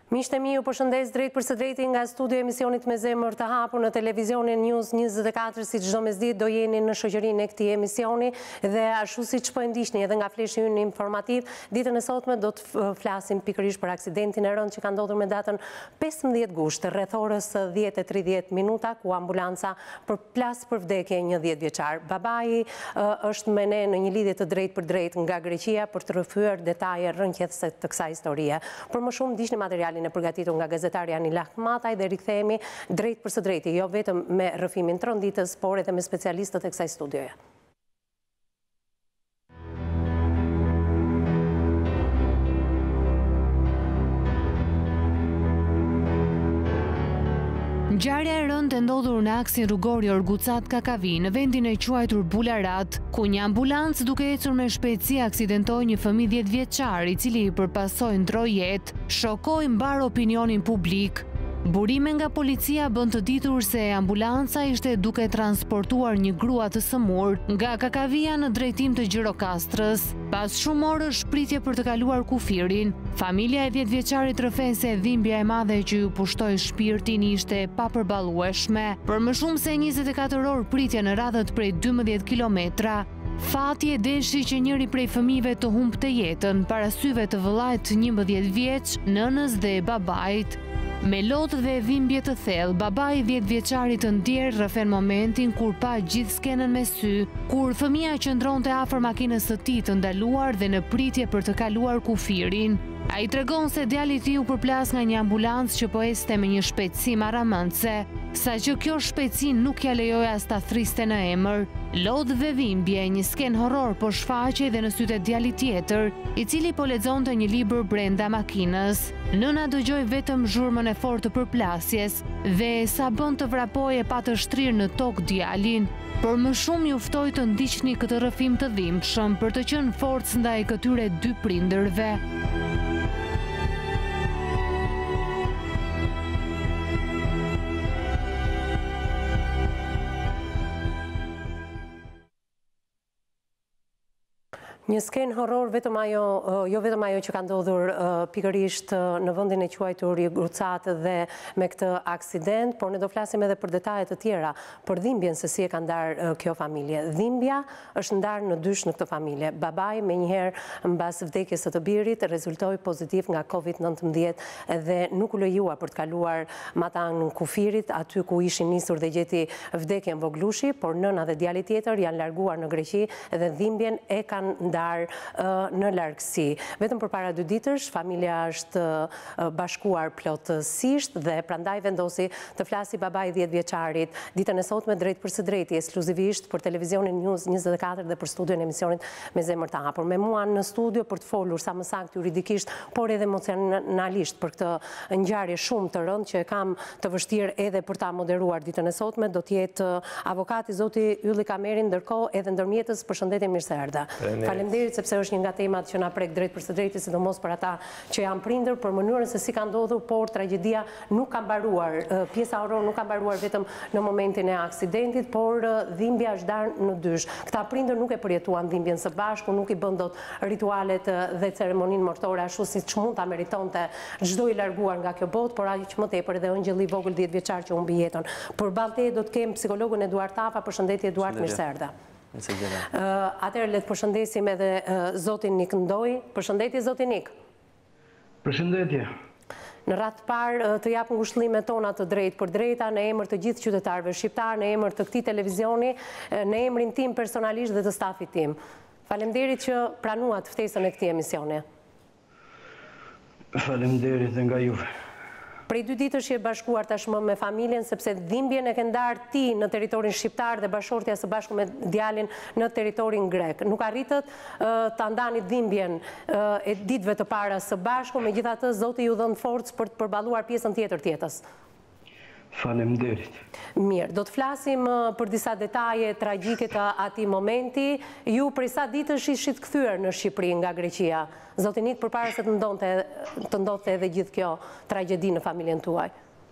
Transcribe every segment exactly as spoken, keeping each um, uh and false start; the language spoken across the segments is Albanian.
Miqtë e mi, ju përshëndes drejt për së drejti nga studio emisionit Me Zemër të Hapur në televizionin News njëzet e katër, si çdo mesditë do jeni në shoqërinë e këtij emisioni dhe ashtu siç po e ndiqni edhe nga fleshi ynë informativ, ditën e sotme do të flasim pikërisht për aksidentin e rënd që ka ndodhur me datën pesëmbëdhjetë gusht, rreth orës dhjetë e tridhjetë minuta, ku ambulanca përplas për vdekje një dhjetëvjeçar. Babai është me ne në një lidhje të drejtë për drejtë nga Greqia për të rrëfyer detaje rrënqëse të kësaj historie. Për më shumë ndiqni materialin e përgatitur nga gazetari Anila Hmataj dhe rikthehemi drejt për së drejti, jo vetëm me rrëfimin të rënditës, por edhe me specialistët e kësaj studioje. Ngjarja e rëndë e ndodhur në aksin rrugori Orgucat Kakavi në vendin e quajtur Bularat, ku një ambulancë duke ecur me shpejtësi aksidentoi një fëmijë dhjetëvjeçar i cili i përpasoi ndroi jetë, shokoi mbar opinionin publik. Burime nga policia bën të ditur se ambulanca ishte duke transportuar një grua të sëmur nga Kakavia në drejtim të Gjirokastrës. Pas shumë orësh pritje për të kaluar kufirin, familja e dhjetëvjeçarit rrëfen se dhimbja e madhe që ju pushtoi shpirtin ishte papërballueshme. Për më shumë se njëzet e katër orë pritje në radhët prej dymbëdhjetë kilometra, fati e deshi që njëri prej fëmijëve të humbte jetën para syve të vëllait njëmbëdhjetë vjeç, nënës dhe babait. Me lotë dhe dhimbje të thellë, babai i dhjetëvjeçarit të ndjerë rrëfen momentin kur pa gjithë skenën me sy, kur fëmia qëndronte afër makinës së tij të ndaluar dhe në pritje për të kaluar kufirin. Ai tregon se djalit i u përplas nga një ambulancë që po ecte me një shpejtësi marramëndse, saqë kjo shpejtësi nuk ja lejoi as ta thriste në emër. Lodh dhe dhimbje, një sken horror po shfaqej dhe në sytë e djalit tjetër, i cili po lexonte një libër brenda makinës. Nëna dëgjoi vetëm zhurmën e fortë të përplasjes dhe sa bën të vrapojë pa të shtrirë në tokë djalin. Por më shumë ju ftoj të ndiqni këtë rrëfim të dhimbshëm për të qenë forcë ndaj këtyre dy prindërve. Një sken horror, vetëm ajo, jo vetëm ajo që ka ndodhur pikërisht në vendin e quajtur Orgucat dhe me këtë aksident, por ne do flasim edhe për detaje të tjera, për dhimbjen se si e ka ndarë kjo familje. Dhimbja është ndarë në dysh në këtë familje. Babai menjëherë mbas vdekjes së të birit rezultoi pozitiv nga kovid nëntëmbëdhjetë dhe nuk u lejua për të kaluar matang kufirit, aty ku ishin nisur dhe gjeti vdekjen voglushi, por nëna dhe djali tjetër janë larguar në Greqi dhe dhimbjen e kanë në largësi. Vetëm përpara dy ditësh, familja është bashkuar plotësisht dhe prandaj vendosi të flasi babai i dhjetëvjeçarit ditën e sotme drejt për së drejti, ekskluzivisht për televizionin News njëzet e katër dhe për studion e emisionit Me Zemër të Hapur. Me mua në studio për të folur sa më saktë juridikisht, por edhe emocionalisht për këtë ngjarje shumë të rëndë që e kam të vështirë edhe për ta moderuar ditën e sotme, do të jetë avokati zoti Ylli Kameri, ndërkohë edhe ndërmjetës. Përshëndetje, mirë se erdha. Faleminderit sepse është një nga temat që na prek drejt për së drejti, sidomos për ata që janë prindër, për mënyrën se si ka ndodhur, por tragjedia nuk ka mbaruar. Pjesa horror nuk ka mbaruar vetëm në momentin e aksidentit, por dhimbja është darë në dysh. Këta prindër nuk e përjetuan dhimbjen së bashku, nuk i bën dot ritualet dhe ceremoninë mortore ashtu siç mund ta meritonte çdo i larguar nga kjo botë, por aq më tepër edhe ëngjëlli i vogël dhjetëvjeçar që humbi jetën. Përballë teje do të kem psikologun Eduard Tafa. Përshëndetje Eduard, mirë se erdha. Atëherë le të përshëndesim edhe zotin Nik Ndoj. Përshëndetje zotin Nik. Përshëndetje. Në radhë të parë të jap ngushëllimet tona të drejtë për drejta në emër të gjithë qytetarëve shqiptar, në emër të këtij televizioni, në emrin tim personalisht dhe të stafit tim. Faleminderit që pranuat ftesën e këtij emisioni. Faleminderit edhe nga juve. Prej dy ditësh je bashkuar tashmë me familjen, sepse dhimbjen e ke ndarë ti në territorin shqiptar dhe bashortja së bashku me djalin në territorin grek. Nuk arritët ta ndani dhimbjen e ditëve të para së bashku, megjithatë Zoti ju dhën forcë për të përballuar pjesën tjetër të jetës. Faleminderit. Mirë, do të flasim për disa detaje tragjike të atij momenti. Ju prej sa ditësh ishit kthyer në Shqipëri nga Greqia? Zoti Nik, përpara se të ndonte të ndodhte edhe gjithë kjo tragjedi në familjen tuaj.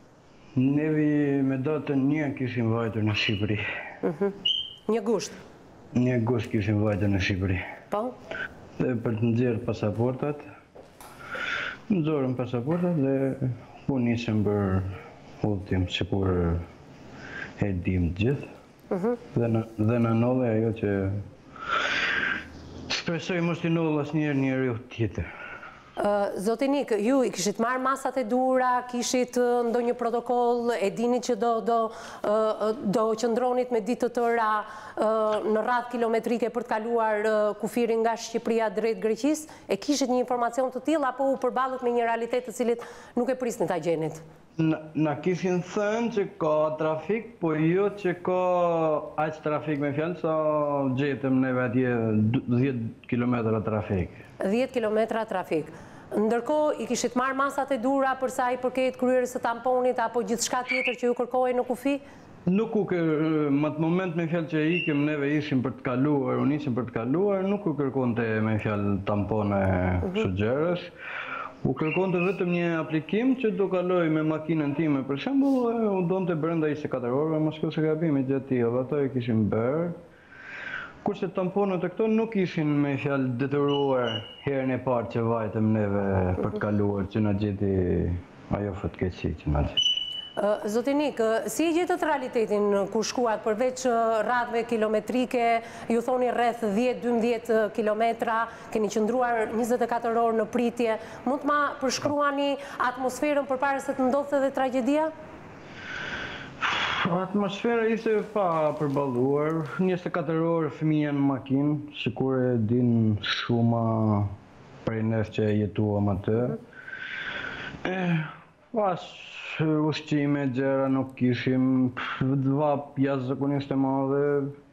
Nevi me datën një kishim vajtur në Shqipëri. Një gusht? Një gusht kishim vajtur në Shqipëri. Po? Dhe për të nxjerrë pasaportat, Nxorëm pasaportat dhe u nisëm për udhëtim, sikur e dim të gjithë. Dhe na dhe na ndodhi ajo që shpresoj mos t'i ndodhë asnjëherë njeriu tjetër. Zoti Nik, ju i kishit marrë masat e duhura, kishit ndonjë protokoll, e dini që do do do qëndronit me ditë të tëra në radhë kilometrike për të kaluar kufirin nga Shqipëria drejt Greqisë? E kishit një informacion të tillë apo u përballët me një realitet të cilit nuk e prisni ta gjenit? Na kishin thënë që ka trafik, po jo që ka aq trafik me fjalë sa gjetëm neve atje dhjetë kilometra trafik. dhjetë kilometra trafik. Ndërkohë, i kishit marrë masat e dura për sa i përket kryerjes së tamponit apo gjithçka tjetër që ju kërkoi në kufi? Nuk u kër, më të moment me fjalë që ikim neve ishim për të kaluar, unë ishim për të kaluar, nuk u kërkonte me fjalë tampone kështu gjërës. U kërkonte vetëm një aplikim që do kaloj me makinën time, për shembull, u donte brenda njëzet e katër orëve, mos ka se gabimi gjatë tillë, ato e kishin bërë. Kurse tamponët e këto nuk ishin me fjalë detyruar herën e parë që vajtëm neve për të kaluar, që na gjeti ajo fatkeqësi që na gjeti. Zoti Nik, si e gjetët realitetin ku shkuat përveç radhëve kilometrike, ju thoni rreth dhjetë dymdhjetë kilometra, keni qëndruar njëzet e katër orë në pritje, mund të ma përshkruani atmosferën përpara se të ndodhte edhe tragjedia? Atmosfera ishte pa përballuar, njëzet e katër orë fëmija në makinë, sikur e din shuma prej nesh që jetuam atë. Pas ushqime, gjëra nuk kishim, vap jashtëzakonisht e madhe.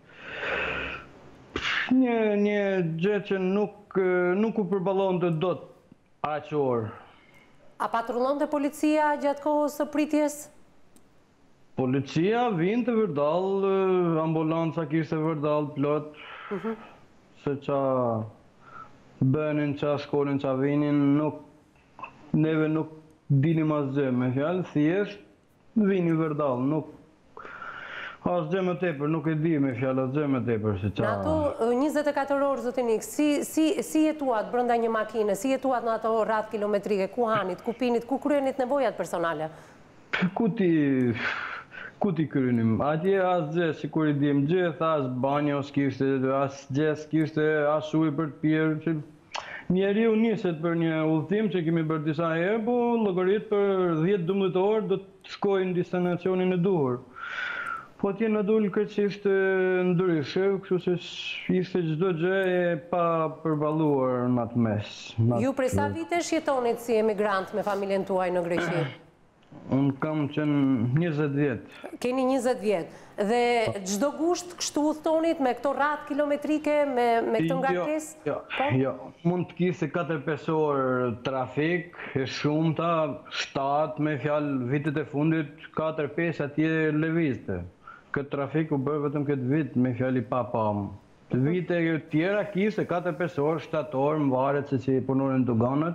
Një një gjë që nuk nuk u përballonte dot aq orë. A patrullonte policia gjatë kohës së pritjes? Policia vinte vërdall, ambulanca kishte vërdall plot, se qa bënin, qa shkonin, qa vinin, nuk, neve nuk dinim asgjë me fjalë, thjesht vini vërdall, nuk asgjë më tepër, nuk e di me fjalë asgjë më tepër se qa. Në ato njëzet e katër orë, Zoti Nik, si, si, si jetuat brenda një makine, si jetuat në ato radhë kilometrike, ku hanit, ku pinit, ku kryenit nevojat personale? Ku ti... Ku ti krynim? Atje asgjë, sikur i dim gjithë, as banjo s'kishte, as gjë s'kishte, as ujë për të pirë, që njeriu niset për një udhëtim që kemi bërë disa herë, po llogarit për dhjetë dymdhjetë orë do të shkojnë në destinacionin e duhur. Po atje na dul krejtësisht ndryshe, kështu se ishte çdo gjë e pa përballuar në atë mes. Ju prej sa vitesh jetonit si emigrant me familjen tuaj në Greqi? Unë kam qenë njëzet vjetë. Keni njëzet vjetë. Dhe çdo gusht kështu udhëtonit me këto radhë kilometrike, me, me këtë ngarkesë? Jo, jo, jo. Mund të kishte katër pesë orë trafik, e shumta, shtatë, me fjalë vitet e fundit, katër pesë atje lëvizte. Këtë trafik u bërë vetëm këtë vit, me fjalë i pa pam. Vite tjera kishte katër pesë orë, shtatë orë, më varet se si punonin doganët.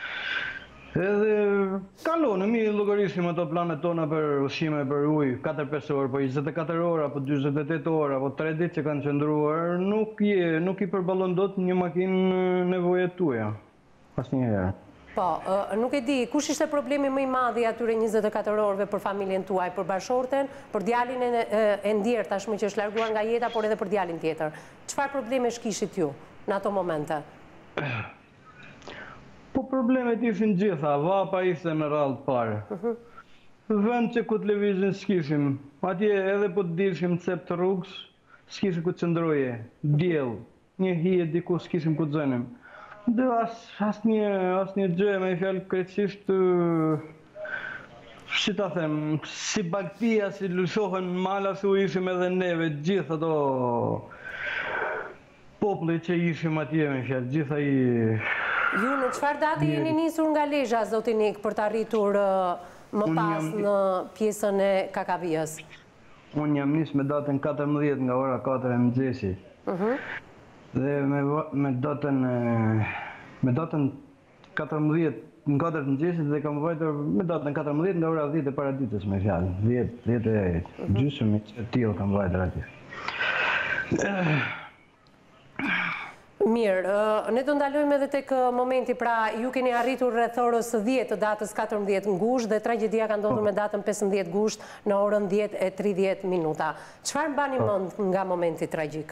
Edhe kalonëm, i llogarisim ato planet tona për ushqime, për ujë, katër pesë orë, po njëzet e katër orë, apo njëzet e tetë orë, apo tre ditë që kanë qëndruar, nuk je, nuk i përballon dot një makinë nevojet tuaja. Asnjëherë. Po, nuk e di, kush ishte problemi më i madh i atyre njëzet e katër orëve për familjen tuaj, për bashorten, për djalin e, e ndjerë tashmë që është larguar nga jeta, por edhe për djalin tjetër. Çfarë problemesh kishit ju në ato momente? Po problemet ishin gjitha, vapa ishte në radhë parë. Vend që ku televizin s'kishim, atje edhe po të dilshim të cep të rrugës, s'kishim ku të qëndroje, djell, një hije diku s'kishim ku të zënim. Dhe as, as një, as një gjë me fjalë krejtësisht, si ta them, si baktia, si lëshohen mala, si u ishim edhe neve, gjithë ato populli që ishim atje me fjalë, gjitha i... Ju në çfarë date jeni nisur nga Lezhë, Zoti Nik, për të arritur më pas në pjesën e Kakavijës? Unë jam nis me datën katërmbëdhjetë nga ora katër e mëngjesit. Dhe me, me datën me datën katërmbëdhjetë në katër të mëngjesit dhe kam vajtur me datën katërmbëdhjetë nga ora dhjetë e paraditës me fjalë. dhjetë, dhjetë e gjysmë të tillë kam vajtur atje. Mirë, ne do ndalojmë edhe tek momenti, pra ju keni arritur rreth orës dhjetë të datës katërmbëdhjetë gusht dhe tragjedia ka ndodhur me datën pesëmbëdhjetë gusht në orën dhjetë e tridhjetë minuta. Çfarë mbani mend nga momenti tragjik?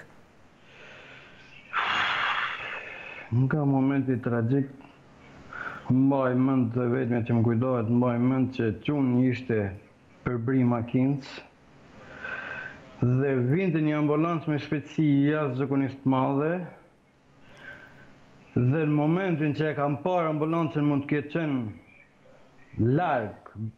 Nga momenti tragjik, mbaj mend dhe vetëm që më kujtohet, mbaj mend që quni ishte përbri makinës dhe vinte një ambulancë me shpejtësi jashtëzakonisht të madhe. Dhe në momentin që e kam parë ambulancën mund të ketë qenë largë,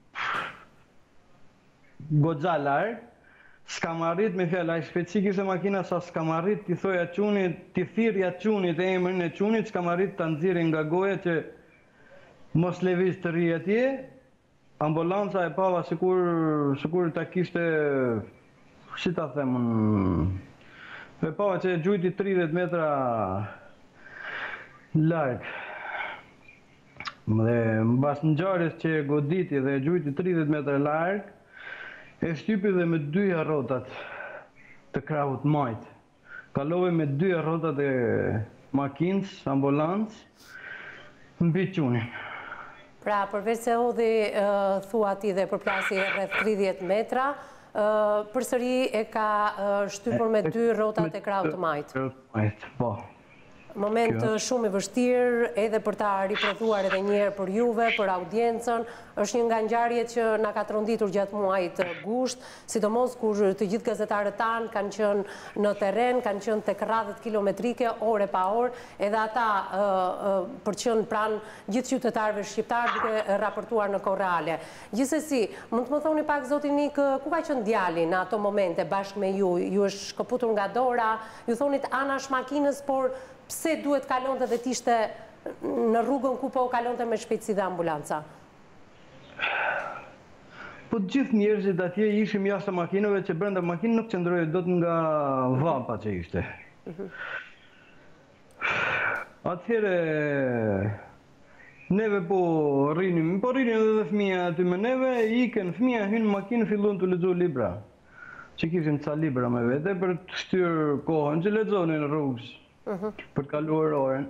goxha largë, s'kam arrit me fjallë, a i shpejtësi kishte makina sa s'kam arrit t'i thoja qunit, t'i thirrja qunit e emrin e qunit, s'kam arrit t'a nxirrin nga goja që mos lëviz të rri atje. Ambulanca e pava sikur sikur ta kishte, si ta them, e pava që gjujti tridhjetë metra larg. Dhe mbas ngjarjes që goditi dhe gjujti tridhjetë metra larg, e shtypi dhe me dyja rrotat të krahut majt. Kaloi me dyja rrotat e makinës, ambulancë, mbi qunin. Pra, përveç se hodhi thua ti dhe përplasi rreth tridhjetë metra, përsëri e ka shtypur me dy rrotat e krahut të majt. Majt, po. Moment shumë i vështirë edhe për ta riprodhuar edhe një herë për juve, për audiencën. Është një nga ngjarjet që na ka tronditur gjatë muajit gusht, sidomos kur të gjithë gazetarët tanë kanë qenë në terren, kanë qenë tek radhët kilometrike, ore pa orë, edhe ata për qenë pranë gjithë qytetarëve shqiptarë duke raportuar në kohë reale. Gjithsesi, mund të më thoni pak zoti Nik, ku ka qenë djali në ato momente bashkë me ju? Ju është shkëputur nga dora, ju thonit anash makinës, por pse duhet kalonte dhe t'ishte në rrugën ku po kalonte me shpejtësi dhe ambulanca? Po gjithë njerëzit atje ishim jashtë makinëve që brenda makinë nuk qëndroi dot nga vapa që ishte. Atëherë neve po rrinim, po rrinim edhe fëmija aty me neve, ikën fëmija, hynë në makinë, filluan të lexojnë libra. Që kishim ca libra me vete për të shtyrë kohën që lexonin në rrugës. Për të kaluar orën.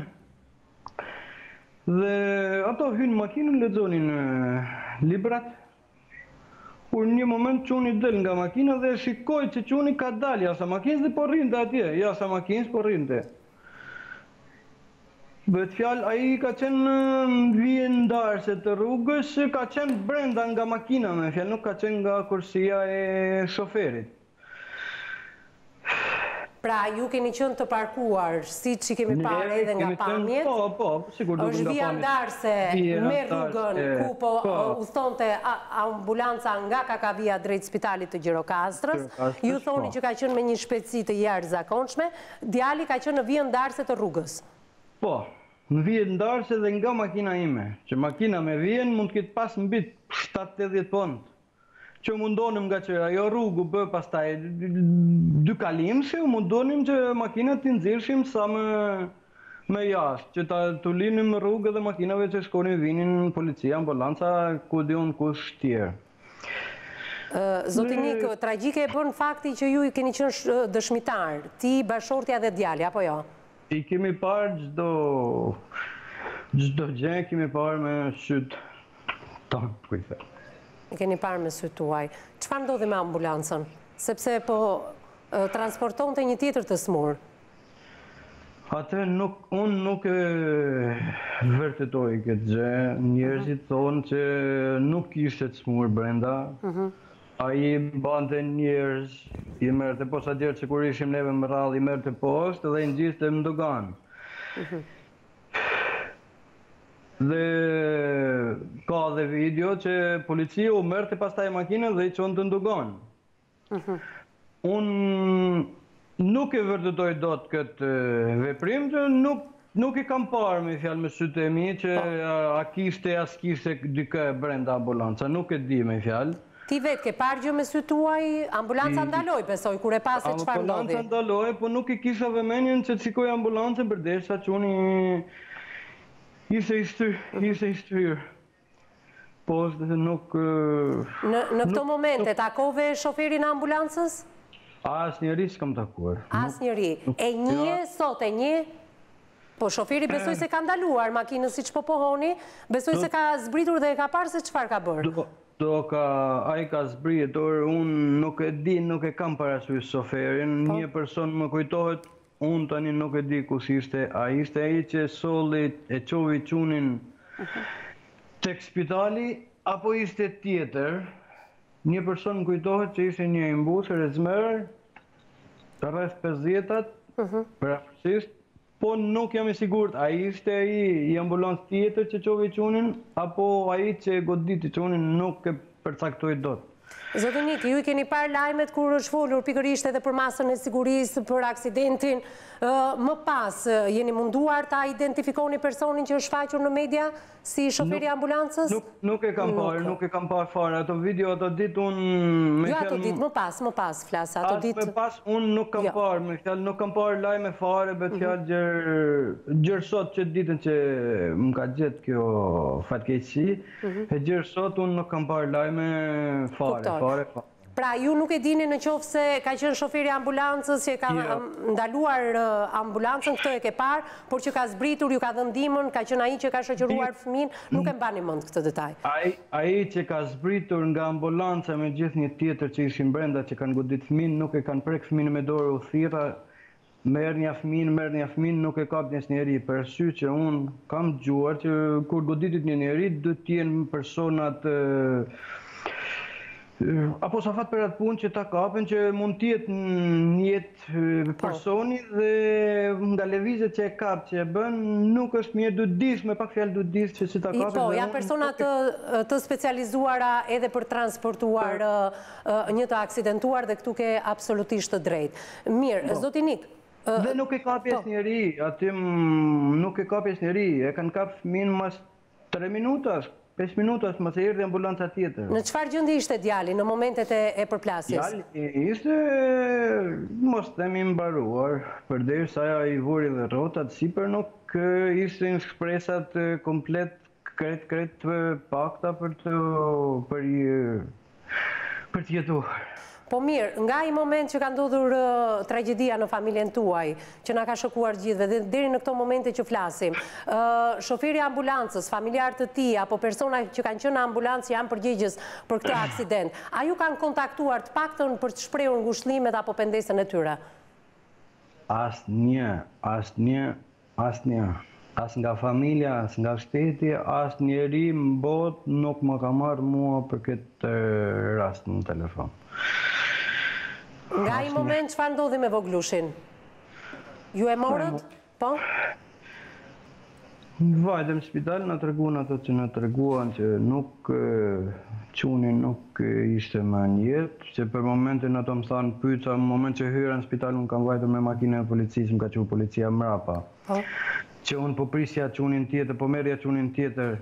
Dhe ato hynë në makinë, lexonin librat. Kur një moment quni del nga makina dhe shikoj që quni ka dalë jashtë makinës dhe po rrinte atje, jashtë makinës po rrinte. Bëhet fjalë, ai ka qenë në vijë ndarëse të rrugës, ka qenë brenda nga makina, me fjalë, nuk ka qenë nga kursia e shoferit. Pra, ju keni qenë të parkuar, si që kemi parë edhe nga pamjet, po, po, sigur do është vija ndarëse me rrugën ku po udhëtonte ambulanca nga Kakavia drejt Spitalit të Gjirokastrës, ju thoni që ka qenë me një shpejtësi të jashtëzakonshme, djali ka qenë në vijën ndarëse të rrugës. Po, në vijën ndarëse dhe nga makina ime, që makina me vijën mund të ketë pas mbi shtatë e dhjetë pont. Që mundonim nga që ajo rrugë bë pastaj dy kalim, që mundonim që makinat t'i nxirrshim sa më me jashtë, që ta tulinim në rrugë dhe makinave që shkonin vinin policia, ambulanca, ku diun kush tjerë. Zoti Nik, tragjike e bën fakti që ju i keni qenë dëshmitar, ti, bashortja dhe djali, apo jo? I kemi parë çdo çdo gjë, kemi parë me syt tonë, ku i them. I keni parë me sytë tuaj. Çfarë ndodhi me ambulancën? Sepse po transportonte një tjetër të smur. Atë nuk, unë nuk e vërtetoj këtë gjë. Njerëzit thonë që nuk ishte të smur brenda. Ai bante njerëz, i merrte posaçerë që kur ishim neve më radhë, i merrte poshtë dhe i ngjiste në dogan. Dhe ka dhe video që policia u merrte pastaj makinën dhe i çonte në dogan. Unë nuk e vërtetoj dot këtë veprim, që nuk nuk i kam parë me fjalë me sytë e mi që a kishte as kishte dikë brenda ambulanca, nuk e di me fjalë. Ti vetë ke parë gjë me sytë tuaj, ambulanca ndaloi, besoj, kur e pa se çfarë ndodhi. Ambulanca ndaloi, po nuk i kisha vëmendjen se shikoj ambulancën përderisa çuni ishte i shtyr, ishte i shtyr. Po, nuk... Në këto momente, takove shoferin e ambulancës? As njëri s'kam takuar. As njëri. E një, sot e një? Po, shoferi besoj se ka ndaluar makinën si që po pohoni, besoj se ka zbritur dhe ka parë se qëfar ka bërë. Do ka, a i ka zbritur, unë nuk e di, nuk e kam parasysh shoferin, një person më kujtohet, unë tani nuk e di kus ishte, a ishte ai që solli e qovi qunin tek spitali, apo ishte tjetër, një person më kujtohet që ishte një imbusër e zmerë, rreth pesëdhjetat, për afërsisht, po nuk jam i sigurt, a ishte ai i ambulancë tjetër që qovi qunin, apo ai që goditi qunin nuk e përcaktoi dot. Zotin Niki, ju i keni parë lajmet kur është folur pikërisht edhe për masën e sigurisë, për aksidentin. Më pas, jeni munduar ta identifikoni personin që është shfaqur në media si shoferi ambulancës? Nuk e kam parë, nuk e kam parë fare. Ato video ato ditë unë... Jo ato ditë, më pas, më pas, flasë. Ato ditë... Më pas unë nuk kam parë, me fjalë, nuk kam parë lajme fare, bet fjalë gjërë sot që ditën që më ka gjetë kjo fatkeqësi, e gjërë sot unë nuk kam parë lajme fare. Pra, ju nuk e dini në qofë se ka qenë shoferi ambulancës që ka ndaluar ambulancën, këtë e ke parë, por që ka zbritur, ju ka dhëndimën, ka qenë ai që ka shoqëruar fëmin, nuk e mbani mend këtë detaj. Ai që ka zbritur nga ambulanca me gjithë një tjetër që ishin brenda që kanë godit fëmin, nuk e kanë prek fëmin me dorë u thirra, merr një fëmin, merr një fëmin, nuk e kap njës njeri, për arsye që unë kam dëgjuar që kur goditit një njeri, do të jenë personat apo sa fat për atë punë që ta kapen që mund tjetë një jetë personi dhe nga levizet që e kap që e bën nuk është mirë, du dis, me pak fjallë du dis që si ta kapen. Po, janë persona të specializuara edhe për transportuar një të aksidentuar dhe këtu ke absolutisht të drejt. Mirë, Zotin Nik. Dhe nuk e kapjes njeri, atim nuk e kapjes njeri, e kanë kap fëmin mas tre minutas, pesë minutas më se erdhi ambulanca tjetër. Në çfarë gjendje ishte djali në momentet e përplasjes? Djali ishte mos themi mbaruar, përderisa ai i vuri dhe rrotat sipër nuk ishte në shpresat komplet kret kret pakta për të për për të jetuar. Po mirë, nga i moment që ka ndodhur tragedia në familjen tuaj, që na ka shokuar gjithve, dhe deri në këto momente që flasim, shoferi ambulancës, familjar të ti, apo persona që kanë qenë në ambulancë janë përgjegjës për këtë aksident, a ju kanë kontaktuar të paktën për të shprehur ngushëllimet apo pendesën e tyre? Asnjë, asnjë, asnjë. As nga familja, as nga shteti, as njeri në botë nuk më ka marrë mua për këtë rast në telefon. Nga i moment që fa ndodhi me voglushin? Ju e morët? Po? Vajtëm në spital, në treguan ato që në treguan që nuk quni nuk ishte më njetë, që për momentin ato më thanë pyca, në moment që hyra në spital, unë kam vajtër me makinën e policisë, më ka që policia mrapa. Që unë po prisja qunin tjetër, po merja qunin tjetër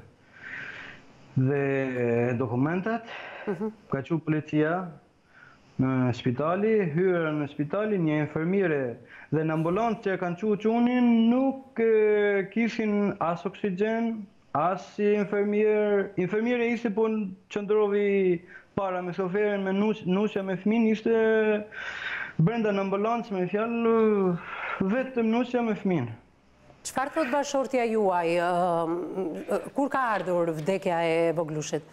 dhe dokumentat, ka që policia në spitali, hyra në spitali, një infermire dhe në ambulancë që kanë që qunin nuk kishin as oksigen, as infermire, infermire ishte po në qëndrovi para me shoferin, me nusja me fëmin, ishte brenda në ambulancë me fjallë vetëm nusja me fëmin. Çfarë thot bashortja juaj, kur ka ardhur vdekja e voglushit?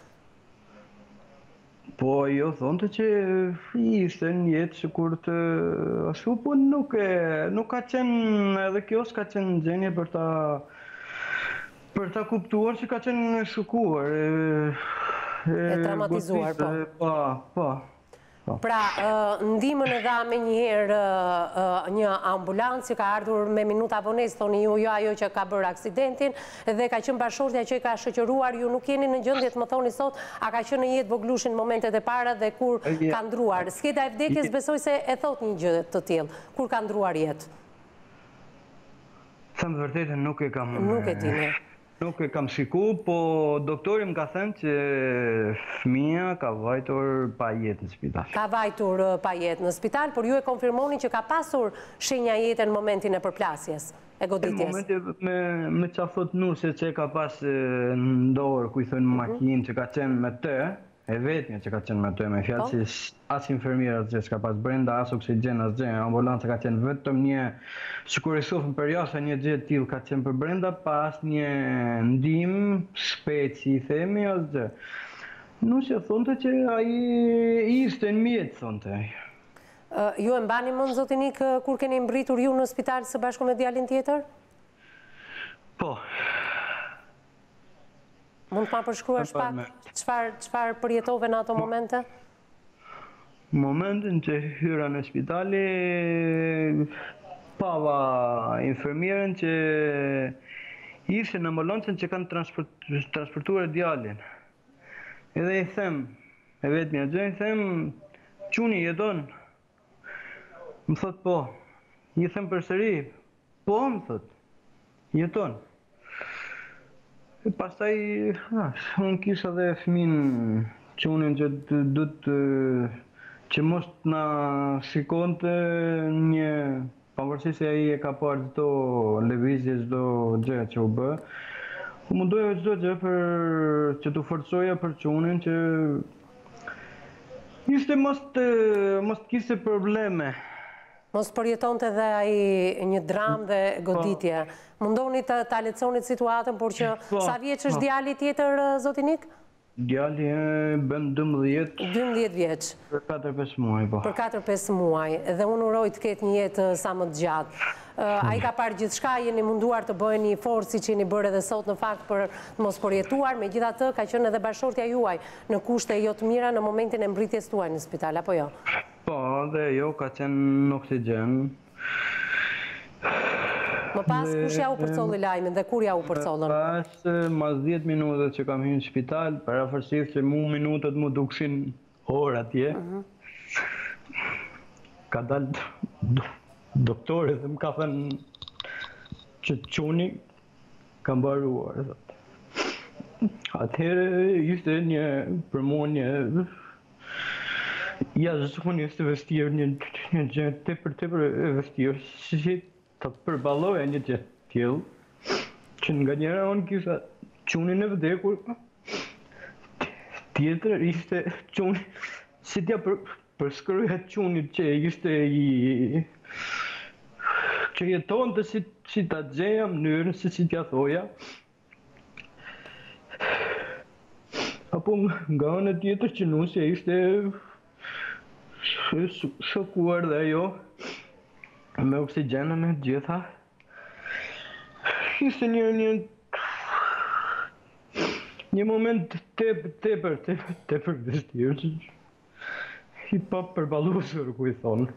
Po, jo thonte që ishte një jetë që kur të ashtu, po nuk e, nuk ka qenë, edhe kjo s'ka qenë në gjenje për ta, për ta kuptuar që ka qenë shokuar. E traumatizuar, po. Po, po. Pra, ndihmën e dha me njëherë një ambulancë që ka ardhur me minuta vonesë, thoni ju, jo ajo që ka bërë aksidentin, dhe ka qenë bashortja që i ka shoqëruar, ju nuk jeni në gjendje të më thoni sot, a ka qenë në jetë voglushin në momentet e para dhe kur ka ndruar. Skeda e vdekjes besoj se e thot një gjë të tillë, kur ka ndruar jetë. Thëmë vërtetën nuk e kam... Nuk e dini. Nuk e kam shiku, po doktori më ka thënë që fëmia ka vajtur pa jetë në spital. Ka vajtur pa jetë në spital, por ju e konfirmoni që ka pasur shenja jetë në momentin e përplasjes, e goditjes. Në momentin me që a thot nusje që ka pas në dorë, ku i thënë makinë që ka qenë me të, e vetëmja që ka qenë me të me fjalë, si as infermiera asgjë s'ka pas brenda, as oksigjen asgjë, ambulanca ka qenë vetëm një, sikur i thofën për jashtë, një gjë e tillë ka qenë për brenda, pa asnjë ndihmë speci, i themi, asgjë. Nuk e thonte që ai ishte në mjet, thonte ai. Ju e mbani mend zotin Ik kur keni mbritur ju në spital së bashku me djalin tjetër? Po. Mund të ma përshkruar shpak çfarë përjetove në ato momente? Momentin që hyra në spitali, pava infermierën që ishte në ambulancën që kanë transportuar djalin. Edhe i them, e vetmja gjë, i them, quni jeton? Më thot po. I them përsëri, po më thot, jeton. E pastaj, unë kisha dhe fëmin qunin që dhëtë që mos na shikonte një, pavarësisht se ai e ka parë çdo lëvizje, çdo gjë që u bë. U mundoja çdo gjë për që t'u forcoja për qunin që ishte mos të mos të kishte probleme. Mos përjetonte dhe ai një dramë dhe goditje. Mundoni të ta lehtësonit situatën, por që sa vjeç është djali tjetër, zotin Ik? Djali bën dymbëdhjetë. dymbëdhjetë vjeç. Për katër pesë muaj, po. Për katër pesë muaj. Dhe unë uroj të ketë një jetë sa më të gjatë. Ai ka parë gjithçka, jeni munduar të bëheni fortë siç jeni bërë edhe sot në fakt për të mos përjetuar, megjithatë ka qenë edhe bashkëshortja juaj në kushte jo të mira në momentin e mbritjes tuaj në spital, apo jo? Po, dhe jo ka qenë në oksigjen. Më pas, kush ja u përcolli lajmin dhe kur ja u përcollën? Pas, mas dhjetë minutat që kam hyrë në spital, parafarsisht që mu minutat mu dukshin orë atje, ka dalë doktori dhe më ka thënë që quni ka mbaruar. Atëherë ishte një për mua një ja zhukun ishte vështirë, një gjë tepër tepër e vështirë, që të përballoja një gjë tillë, që nga njëra unë kisha qunin e vdekur, tjetër ishte quni, si t'ja përshkruja qunit që ishte i që jeton të si ta gjeja mënyrën se si t'ja thoja, apo nga anë tjetër që nusja ishte shokuar dhe ajo me oksigjenën e gjitha. Ishte një një një moment tepër tepër tepër vështirë që i pa përballuar ku i thonë.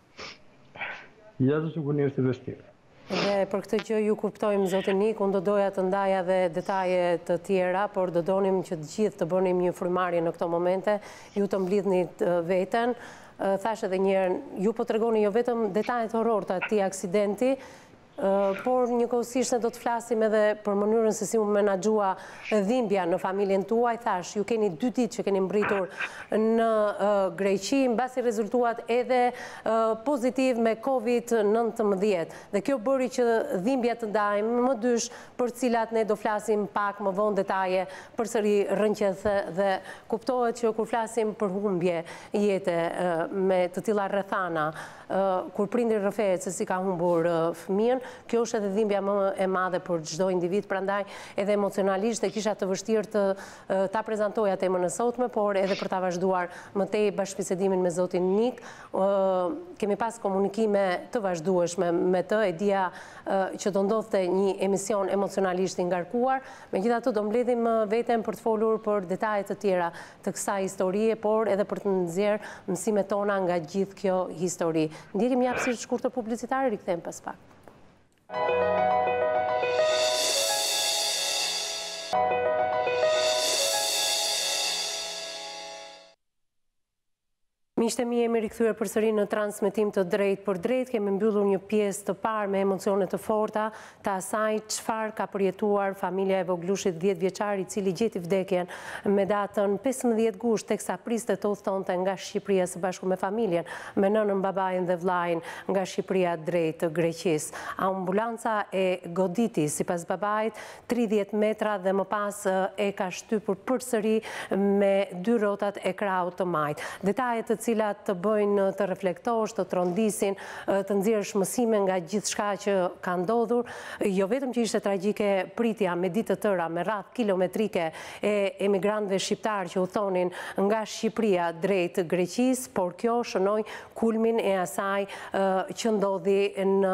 Ja të sigurisht është vështirë. Dhe për këtë gjë ju kuptojmë zotin Ik, unë do doja të ndaja dhe detaje të tjera, por do donim që të gjithë të bënim një frymarrje në këto momente, ju të mblidhnit veten. Thash edhe një herë, ju po tregoni jo vetëm detajet horror të atij aksidenti, por njëkohësisht ne do të flasim edhe për mënyrën se si u menaxhua dhimbja në familjen tuaj. Thash, ju keni dy ditë që keni mbritur në Greqi, mbasi rezultuat edhe pozitiv me kovid nëntëmbëdhjetë. Dhe kjo bëri që dhimbja të ndajmë më dysh, për cilat ne do flasim pak më vonë detaje përsëri rrënqeth dhe kuptohet që kur flasim për humbje jete me të tilla rrethana, kur prindri rrëfehet se si ka humbur fëmijën, kjo është edhe dhimbja më e madhe për çdo individ, prandaj edhe emocionalisht e kisha të vështirë të ta prezantoja temën e sotme, por edhe për ta vazhduar më tej bashkëbisedimin me zotin Ik. Kemi pas komunikime të vazhdueshme me të, e dija që do ndodhte një emision emocionalisht i ngarkuar, megjithatë do mbledhim veten për të folur për detaje të tjera të kësaj historie, por edhe për të nxjerrë mësimet tona nga gjithë kjo histori. Ndjekim një hapësirë të shkurtër publicitare, rikthehemi pas pak. Miqtë e mi jemi rikthyer përsëri në transmetim të drejt për drejt, kemi mbyllur një pjesë të parë me emocione të forta të asaj çfarë ka përjetuar familja e voglushit dhjetë vjeçar i cili gjeti vdekjen me datën pesëmbëdhjetë gusht teksa priste të udhëtonte nga Shqipëria së bashku me familjen, me nënën, babain dhe vllain nga Shqipëria drejt Greqisë. Ambulanca e goditi sipas babait tridhjetë metra dhe më pas e ka shtypur përsëri me dy rrotat e krahut të majt. Detajet të cilat të bëjnë të reflektosh, të trondisin, të nxjerrësh mësime nga gjithçka që ka ndodhur, jo vetëm që ishte tragjike pritja me ditë të tëra, me radhë kilometrike e emigrantëve shqiptar që udhtonin nga Shqipëria drejt Greqisë, por kjo shënoi kulmin e asaj që ndodhi në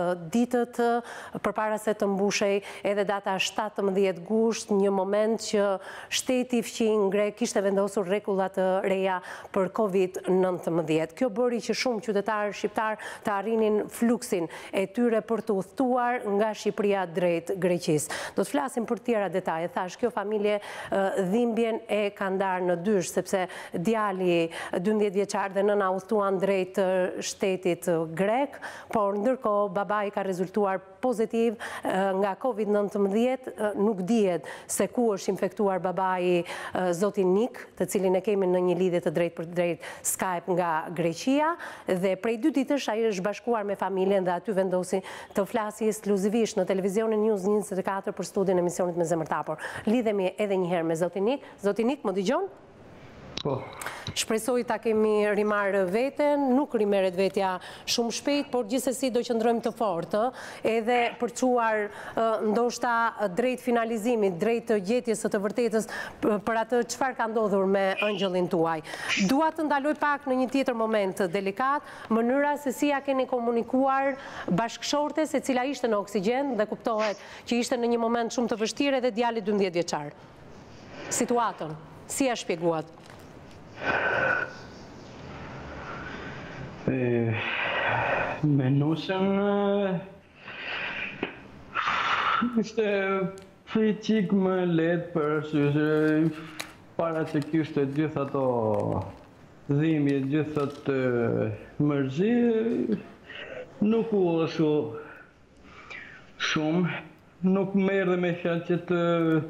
ditët përpara se të mbushej edhe data shtatëmbëdhjetë gusht, një moment që shteti fqin grek kishte vendosur rregulla të reja për kovid nëntëmbëdhjetë. Kjo bëri që shumë qytetarë shqiptar të arrinin fluksin e tyre për të udhëtuar nga Shqipëria drejt Greqisë. Do të flasim për tjera detaje. Thash, kjo familje dhimbjen e ka ndarë në dysh, sepse djali dymbëdhjetë vjeçar dhe nëna udhëtuan drejt shtetit grek, por ndërkohë babai ka rezultuar pozitiv nga kovid nëntëmbëdhjetë. Nuk dihet se ku është infektuar babai zoti Nik, të cilin e kemi në një lidhje të drejt për drejt Skype nga Greqia, dhe prej dy ditësh ai është bashkuar me familjen dhe aty vendosi të flasi ekskluzivisht në televizionin News njëzet e katër për studion e emisionit Me Zemër Tapur. Lidhemi edhe një herë me zotin Nik. Zoti Nik, më dëgjon? Po. Shpresoj ta kemi rimarrë veten, nuk rimeret vetja shumë shpejt, por gjithsesi do qëndrojmë të fortë, edhe për çuar ndoshta drejt finalizimit, drejt gjetjes së të vërtetës për atë çfarë ka ndodhur me ëngjëllin tuaj. Dua të ndaloj pak në një tjetër moment delikat, mënyra se si ja keni komunikuar bashkëshortes e cila ishte në oksigjen dhe kuptohet që ishte në një moment shumë të vështirë edhe djali dymbëdhjetë vjeçar. Situatën, si ja shpjeguat? Me nusën ishte qik më letë për arsye para që kishte gjithë ato dhimbje, gjithë ato mërzi, nuk u oshu shumë, nuk merr dhe me fjalë që të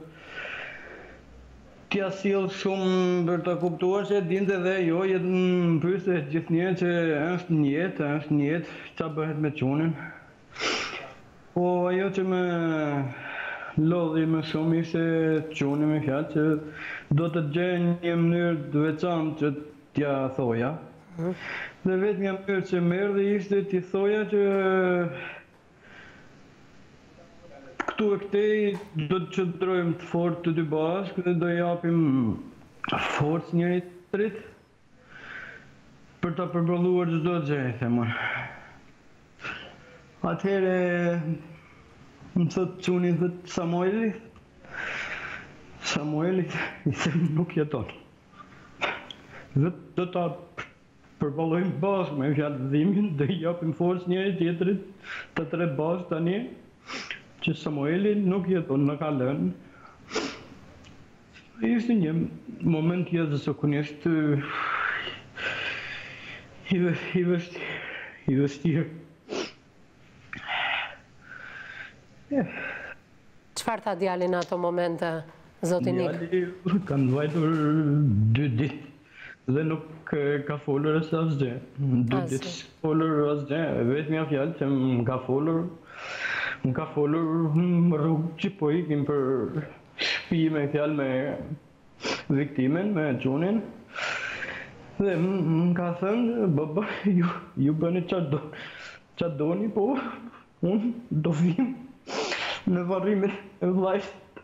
t'ja sjell shumë për të kuptuar se dinte dhe jo jetë më pyeste gjithnjë që është një jetë, është një jetë, ç'a bëhet me çunin. Po ajo që më lodhi më shumë ishte çuni me fjalë që do të gjej një mënyrë të veçantë që t'ja thoja. Dhe vetëm një mënyrë që më erdhi ishte t'i thoja që këtu e këtej do të qëndrojmë të fort të dy bashkë dhe do japim forcë njëri tjetrit për ta përballur çdo gjë, themon. Atëherë më thot çuni thot Samueli, Samueli se nuk jeton. Dhe do ta përballojmë bashkë me fjalë dhimbjen, do i japim forcë njëri tjetrit, të tre bashkë tani. Që Samueli nuk jeton, në ka lënë. Ishte një moment jashtëzakonisht i vështirë. Çfarë tha djali në ato momente, zoti Nik? Djali kanë vajtur dy ditë dhe nuk ka folur as asgjë. Dy ditë folur asgjë, vetëm një fjalë që më ka folur. Më ka folur më rrugë që po ikim për shtëpi me fjalë me viktimen, me çunin. Dhe më ka thënë, baba, ju, ju bëni çfarë do, çfarë doni, po unë do vim në varrimet e vllajt.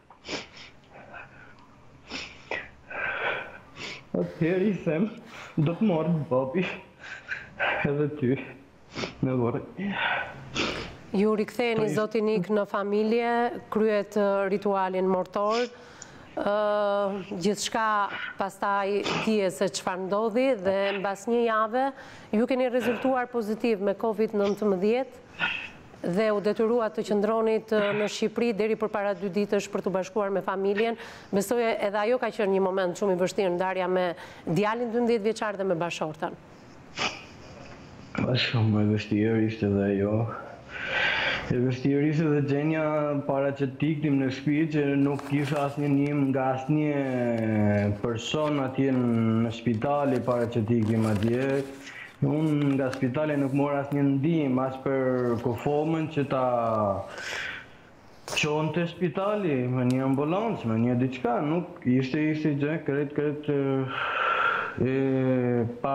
Atëherë i them, do të marrë babi edhe ty në varrim. Ju riktheheni zoti Nik në familje, kryet ritualin mortor, gjithçka pastaj dihet se çfarë ndodhi dhe mbas një jave ju keni rezultuar pozitiv me kovid nëntëmbëdhjetë. dhe u detyruat të qëndronit në Shqipëri deri përpara dy ditësh për të bashkuar me familjen. Besoj edhe ajo ka qenë një moment shumë i vështirë, ndarja me djalin dymbëdhjetë vjeçar dhe me bashortën. Shumë e vështirë ishte dhe ajo. E vështirë ishte dhe gjenja para që t'iknim në shtëpi që nuk kisha asnjë ndihmë nga asnjë person atje në spitali para që t'iknim atje. Unë nga spitali nuk mora asnjë ndihmë, as për kofomën që ta çonte spitali me një ambulancë, me një diçka, nuk ishte ishte gjë kret kret e pa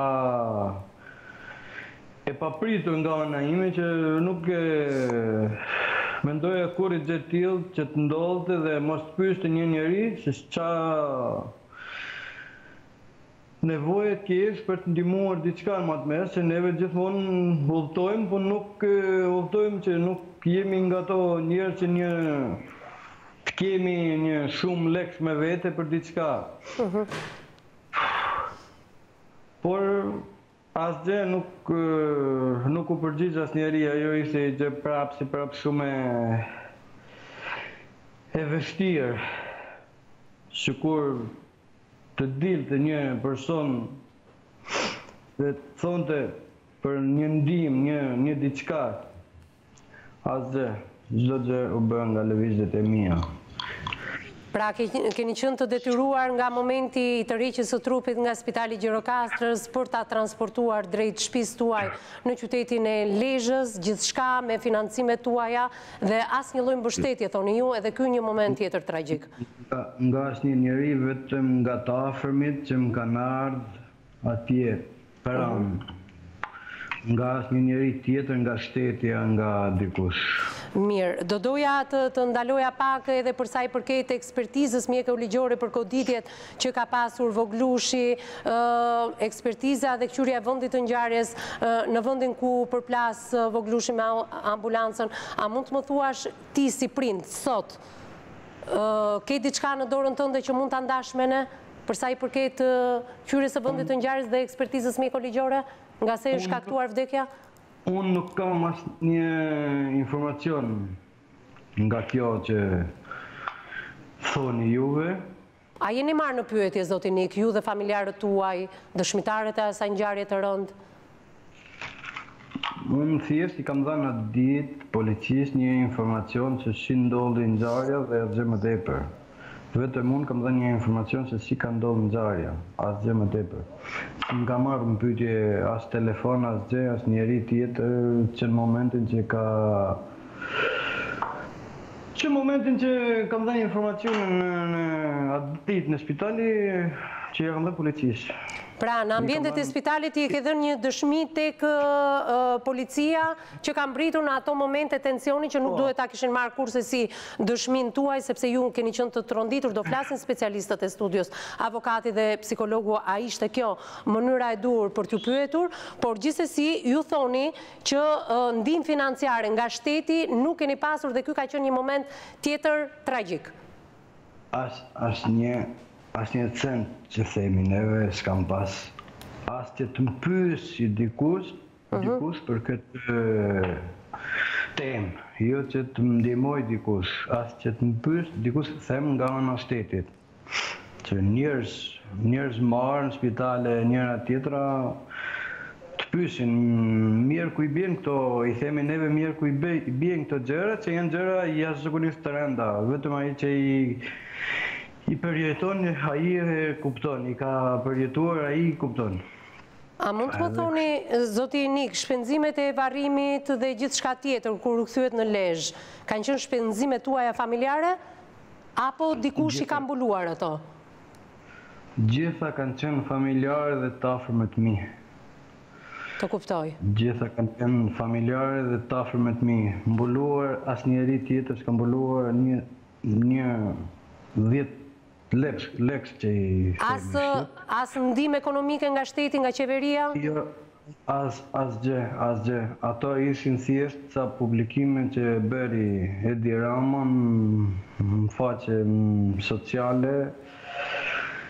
e papritur nga ana ime që nuk e mendoja kur i gjë tillë që të ndodhte dhe mos të pyeste një njeri se ç'a nevojë kesh për të ndihmuar diçka më të mirë, se neve gjithmonë udhtojmë, po nuk udhtojmë që nuk jemi nga ato njerëz që një të kemi një shumë lekë me vete për diçka. Por asgjë nuk nuk u përgjigj asnjëri, ajo ishte gjë prapë si prapë shumë e e vështirë. Sikur të dilte një person dhe të thonte për një ndihmë, një një diçka, asgjë, çdo gjë u bë nga lëvizjet e mia. Pra keni qenë të detyruar nga momenti i tërheqjes së trupit nga Spitali Gjirokastrës për ta transportuar drejt shtëpisë tuaj në qytetin e Lezhës, gjithçka me financimet tuaja dhe asnjë lloj mbështetje, thoni ju, edhe ky një moment tjetër tragjik. Nga asnjë njeri, vetëm nga të afërmit që më kanë ardhur atje pranë. Nga asnjë njeri tjetër, nga shteti, nga dikush. Mirë, do doja të, të ndaloja pak edhe për sa i përket ekspertizës mjekëligjore për goditjet që ka pasur Voglushi, ekspertiza dhe kthyrja e vendit të ngjarjes në vendin ku përplas Voglushi me ambulancën. A mund të më thuash ti si prind sot, ke diçka në dorën tënde që mund ta ndash me ne për sa i përket kthyrjes së vendit të ngjarjes dhe ekspertizës mjekëligjore, nga se është shkaktuar vdekja? Unë nuk kam asnjë informacion nga kjo që thoni juve. A jeni marrë në pyetje, zoti Nik, ju dhe familjarët tuaj, dëshmitarët e asaj ngjarje të rëndë? Unë thjesht i kam dhënë atë ditë policisë një informacion se si ndodhi ngjarja dhe asgjë më tepër. Vetëm unë kam dhënë një informacion se si ka ndodhur ngjarja, asgjë më tepër. Nuk kam marrë në pyetje as telefon, as gjë, as njeri tjetër që në momentin që ka që në momentin që kam dhënë informacionin në atë ditë në spitali që ja kam dhënë policisë. Pra, në ambientet e spitalit i ke dhënë një dëshmi tek policia që ka mbritur në ato momente tensioni që nuk duhet ta kishin marrë kurse si dëshmin tuaj, sepse ju keni qenë të tronditur, do flasin specialistët e studios, avokati dhe psikologu, a ishte kjo mënyra e dur për t'ju pyetur, por gjithsesi ju thoni që ndihmë financiare nga shteti nuk keni pasur dhe ky ka qenë një moment tjetër tragjik. As asnjë Asnjë cent që themi neve s'kam pas, as që të më pyesi dikush, dikush për këtë temë, jo që të më ndihmoj dikush, as që të më pyes dikush them nga ana shtetit. Që njerëz, njerëz marrën në spitale njëra tjetra të pyesin mirë ku i bien këto, i themi neve mirë ku i bien këto gjëra, që janë gjëra jashtëzakonisht të rënda, vetëm ai që i I përjeton, ai e kupton, i ka përjetuar, ai i kupton. A mund të më thoni, zoti Nik, shpenzimet e varrimit dhe gjithçka tjetër kur u kthyehet në Lezhë, kanë qenë shpenzimet tuaja familjare apo dikush i ka mbuluar ato? Gjitha kanë qenë familjare dhe të afërmit mi. Të kuptoj. Gjitha kanë qenë familjare dhe të afërmit mi. Mbuluar asnjëri tjetër s'ka mbuluar një një dhjetë Leks, leks që i themi. As ndihmë ekonomike nga shteti, nga qeveria? Jo, as asgjë, asgjë. Ato ishin thjesht ca publikime që bëri Edi Rama në faqe sociale.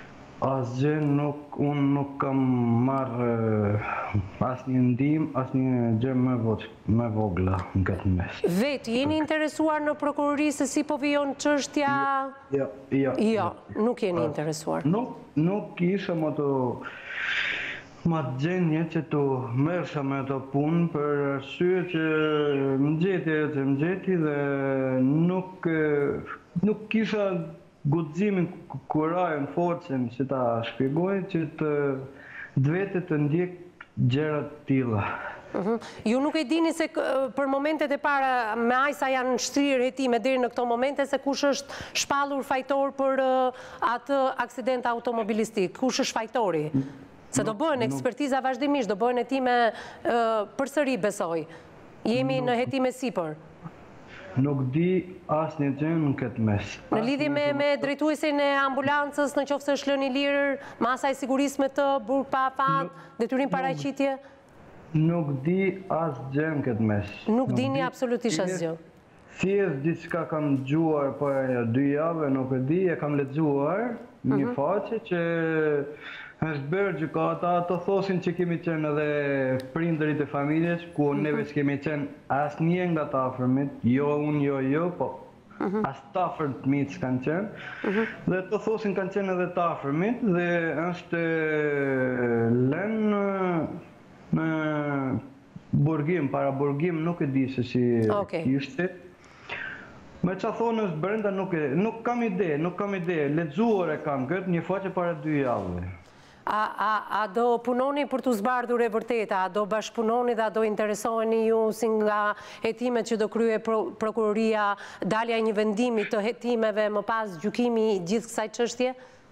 Asgjë nuk, unë nuk kam marrë asë një ndim, asë një gjë me, me vogla në këtë mes. Vetë, jeni interesuar në prokurori se si po vijon çështja? Jo, jo. Jo, nuk jeni interesuar. Nuk, nuk isha më të ma të gjenje që të mërsa me të punë për arsye që më gjeti e që më gjeti dhe nuk, nuk kisha guximin, kurajën, forcen që ta shpjegoj që të dvete të ndjek gjërat tilla. Ju nuk e dini se për momentet e para me aq sa janë shtrirë hetime deri në këto momente se kush është shpallur fajtor për atë aksident automobilistik, kush është fajtori? Se do bëhen ekspertiza vazhdimisht, do bëhen hetime përsëri besoj. Jemi në hetime sipër. Nuk di asë një gjë në këtë mes. Në lidhje me, me drejtuesin e ambulancës, në qoftë se është lënë i lirë, masa e sigurisë me të, burg pa afat, detyrim paraqitje? Nuk di asë gjë në këtë mes. Nuk dini absolutisht asë gjë. Thjesht diçka kam dëgjuar për dy javë, nuk e di, e kam lexuar një faqe që është bërë gjykata, të thosin që kemi qenë edhe prindërit e familjes, ku neve s'kemi qenë asë një nga të afërmit, jo unë, jo, jo, po asë të afërt mitë s'kanë qenë, dhe të thosin kanë qenë edhe të afërmit, dhe është lënë në burgim, para burgim, nuk e di se si ishte. Me që thonë është brenda, nuk kam ide, nuk kam ide, lexuar e kam këtë një faqe para dy javëve. A do punoni për të zbardhur e vërteta, a do bashkëpunoni dhe a do interesoheni ju si nga hetimet që do krye prokuroria, dalja një vendimi të hetimeve më pas gjykimi gjithë kësaj çështje?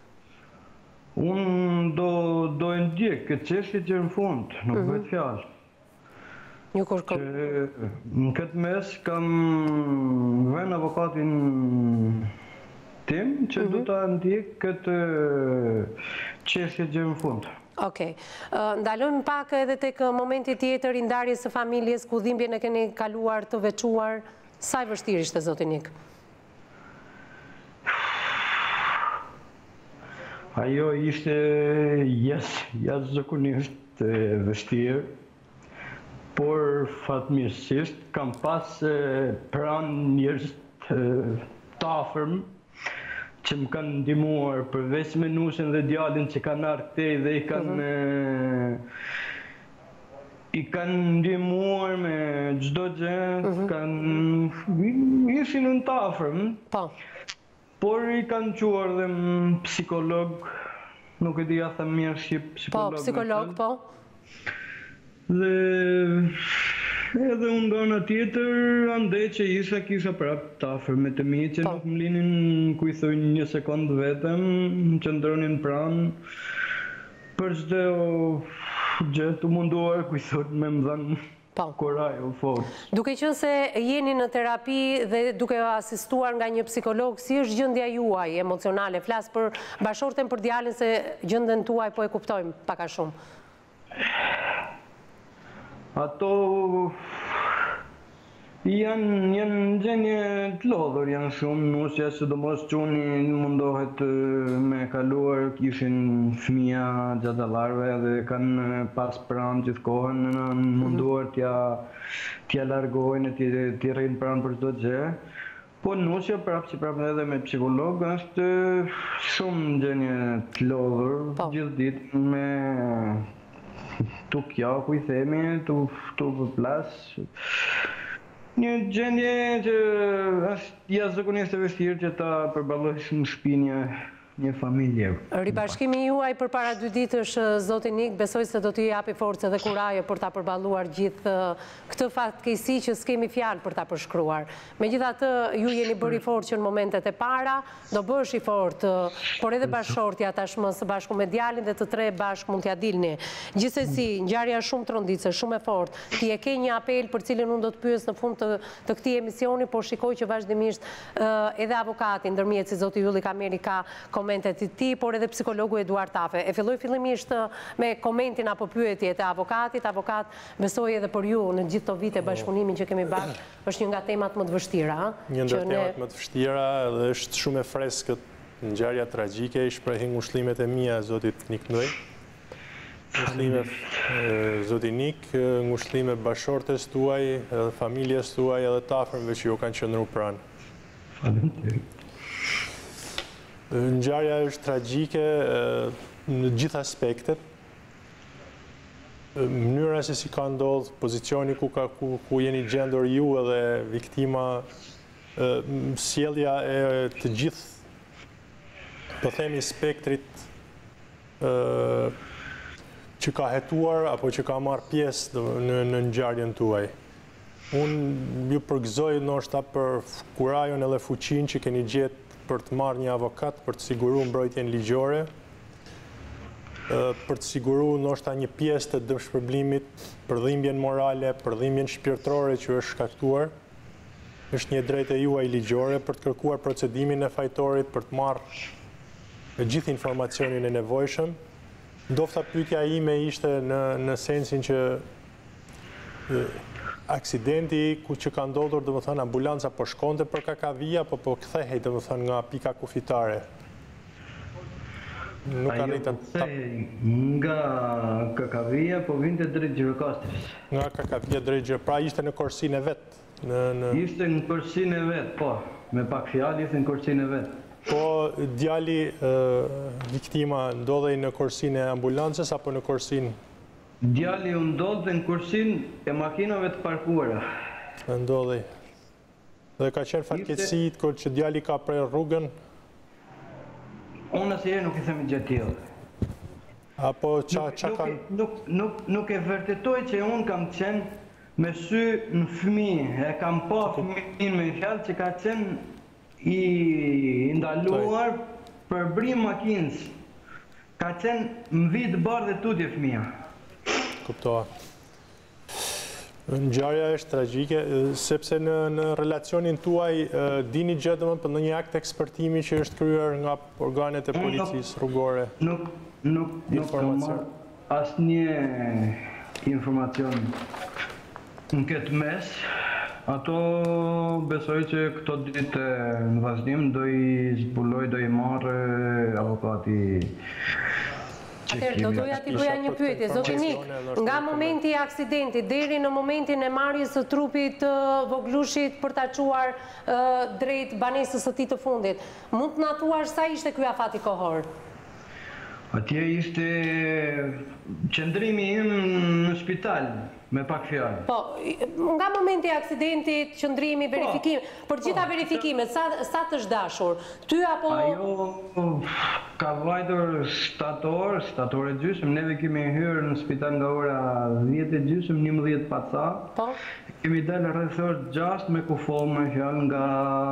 Unë do e ndjek këtë çështje që në fund, nuk bëhet fjalë. Një kërko... Në këtë mes kam vënë avokatin tim që du të ndjek këtë çështje gjë në fund. Okej. Ndalojmë pak edhe tek momenti tjetër i ndarjes së familjes, ku dhimbjen e keni kaluar të veçuar. Sa e vështirë ishte, zoti Nik? Ajo ishte jashtëzakonisht vështirë, por fatmirësisht kam pas pranë njerëz të afërm që më kanë ndihmuar, përveç me nusën dhe djalin që kanë ardhur këtej dhe i kanë i kanë ndihmuar me çdo gjë, kanë ishin në të afërm. Po. Por i kanë quar dhe psikolog, nuk e di a them mirë shqip, psikolog. Po, psikolog, po. Dhe edhe unë nga nga tjetër, andej që isha kisha prap të afër me të mi që nuk më linin kujthojnë një sekundë vetëm, më qëndronin pranë, për çdo gjë të munduar kujthojnë me më dhanë kuraj o forcë. Duke qenë se jeni në terapi dhe duke asistuar nga një psikolog, si është gjendja juaj emocionale? Flas për bashorten, për djalin, se gjendjen tuaj po e kuptojmë pak a shumë. Ato janë në gjendje të lodhur, janë shumë nusja, sidomos çuni mundohet me kaluar, ishin fëmija xhaxhallarëve dhe kanë pas pranë gjithkohën, munduar t'ja largojnë, t'i rrinë pranë për çdo gjë. Po nusja prapë që prapë edhe me psikolog është shumë në gjendje të lodhur, gjithë ditë me tu kja ku i themi, tu përplas. Një gjendje që është jashtëzakonisht e vështirë që ta përballosh në shtëpi një familje. Ribashkimi juaj për para dy ditësh, zoti Nik, besoj se do t'i japi forcë dhe kuraje për ta përballuar gjithë këtë fatkeqësi që s'kemi fjalë për ta përshkruar. Megjithatë, ju jeni bërë i fortë që në momentet e para, do bësh i fortë, por edhe bashkëshortja tashmë së bashku me djalin dhe të tre bashkë mund t'ja dilni. Gjithsesi, ngjarja shumë tronditse, shumë e fortë. Ti e ke një apel për cilin unë do të pyes në fund të, të këtij emisioni, por shikoj që vazhdimisht edhe avokati ndërmjet si zoti Ylli Kameri ka komentet të ti, por edhe psikologu Eduard Tafe. E filloj fillimisht me komentin apo pyetjet e avokatit. Avokat, besoj edhe për ju në gjithë të vite bashkëpunimin që kemi bashkë, është një nga temat më të vështira. Një nga temat më të vështira edhe është shumë e freskët ngjarja tragjike, i shprehin ngushëllimet e mia zotit Niknoj. Ngushëllime zoti Nik, ngushëllime bashortes tuaj, edhe familjes tuaj, edhe të afërmve që ju kanë qëndruar pranë. Faleminderit. Ngjarja është tragjike në gjithë aspektet. Mënyra se si ka ndodhur, pozicioni ku ka ku, ku jeni gjendur ju edhe viktima, sjellja e të gjithë, po themi, spektrit që ka hetuar apo që ka marrë pjesë në, në ngjarjen tuaj. Unë ju përgëzoj ndoshta për kurajon edhe fuqinë që keni gjetë për të marrë një avokat për të siguruar mbrojtjen ligjore, për të siguruar ndoshta një pjesë të dëmshpërblimit, përdhimbjen morale, përdhimbjen shpirtërore që është shkaktuar. Është një drejtë e juaj ligjore për të kërkuar procedimin e fajtorit, për të marrë gjithë informacionin e nevojshëm. Ndofta pyetja ime ishte në, në sensin që e, aksidenti ku që ka ndodhur, dhe më thënë, ambulanca po shkonte për Kakavia, apo po kthehej, dhe më thënë, nga pika kufitare? Nuk Ajo arrita ta... nga Kakavia, po vinte drejt Gjirokastrit. Nga Kakavia drejt Gjirokastrit, pra ishte në korsinë e vet. Në, në... Ishte në korsinë e vet, po. Me pak fjalë ishte në korsinë e vet. Po djali e, viktima ndodhej në korsinë e ambulancës apo në korsinë? Djali u ndodhej në korsinë e makinave të parkuara. Ndodhej. Dhe ka qenë fatkeqësi kur që djali ka prej rrugën. Unë asnjëherë nuk i them gjë të tillë. Apo qa, qa nuk, kanë... nuk, nuk, nuk e vërtetoj që unë kam qenë me sy në fëmijë, e kam pa fëmijën me fjalë që ka qenë i ndaluar për brim makinës. Ka qenë në vitë bardhë dhe tutje fëmija. Kuptoha. Ngjarja është tragjike, sepse në, në relacionin tuaj dini gjë domethënë për ndonjë akt ekspertimi që është kryer nga organet e policisë rrugore. Nuk nuk nuk kam marrë asnjë informacion në këtë mes. Ato besoj që këto ditë në vazhdim do i zbuloj, do i marrë avokati. Atëherë, do doja t'i bëja një pyetje, zoti Nik, nga momenti i aksidentit deri në momentin e marrjes së trupit të Voglushit për ta çuar drejt banesës së tij të fundit, mund të na thuash sa ishte ky afat i kohor? Atje ishte qëndrimi im në spital, me pak fjalë. Po, nga momenti i aksidentit, qëndrimi, verifikimi, për gjitha verifikimet, sa, sa të zhdashur? Ty apo... Ajo ka vajtur shtatë orë, shtatë orë e gjysmë, neve kemi hyrë në spital nga ora dhjetë e gjysmë, njëmbëdhjetë paca. Po? Kemi dalë rreth orë gjashtë me kufol me fjalë nga...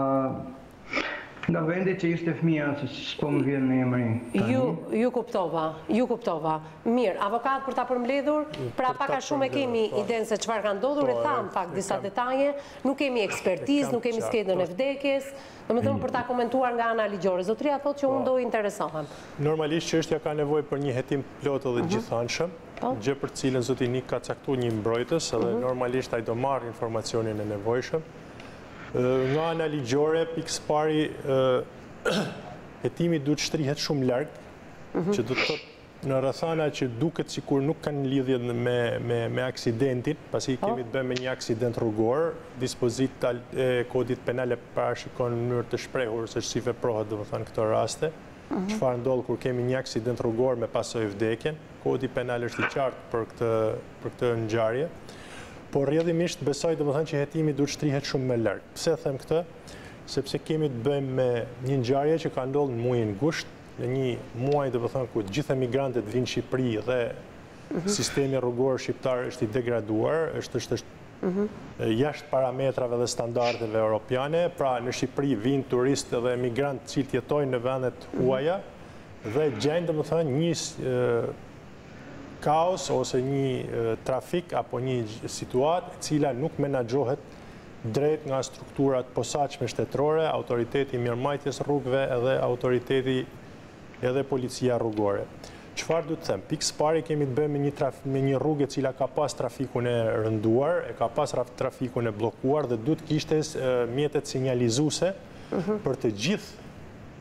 nga vendi që ishte fëmija, se s'po më vjen në emri. Ju, ju kuptova, ju kuptova. Mirë, avokat për ta përmbledhur, pra paka shumë e kemi idenë se çfarë ka ndodhur, e thamë fakt disa detaje, nuk kemi ekspertizë, nuk kemi skedën e vdekjes, domethënë për ta komentuar nga ana ligjore. Zotria thotë që unë do interesohem. Normalisht çështja ka nevojë për një hetim plot dhe gjithanshëm, gjë për cilën zoti Nik ka caktuar një mbrojtës, edhe normalisht ai do marrë informacionin e nevojshëm. Nga ana ligjore, pikës pari, hetimi duhet shtrihet shumë larg, që do të thotë në rrethana që duket sikur nuk kanë lidhje me, me, me aksidentin, pasi kemi të bëjmë me një aksident rrugor, dispozita e kodit penale parashikon në mënyrë të shprehur se si veprohet domethënë këto raste, çfarë ndodh kur kemi një aksident rrugor me pasojë vdekjen, kodi penal është i qartë për këtë, për këtë ngjarje. Por rrjedhimisht besoj domethënë që hetimi duhet shtrihet shumë më larg. Pse them këtë? Sepse kemi të bëjmë me një ngjarje që ka ndodhur në muajin gusht, në një muaj domethënë ku të gjithë emigrantët vinë në Shqipëri dhe sistemi rrugor shqiptar është i degraduar, është është është jashtë parametrave dhe standardeve europiane, pra në Shqipëri vinë turistë dhe emigrantë që jetojnë në vendet huaja dhe gjejnë domethënë një kaos ose një trafik apo një situatë e cila nuk menaxhohet drejt nga strukturat posaçme shtetërore, autoriteti i mirëmbajtjes rrugëve edhe autoriteti edhe policia rrugore. Çfarë do të them? Pikës pari kemi të bëjmë me një traf, me një rrugë e cila ka pas trafikun e rënduar, e ka pas trafikun e bllokuar dhe duhet kishte mjetet sinjalizuese për të gjithë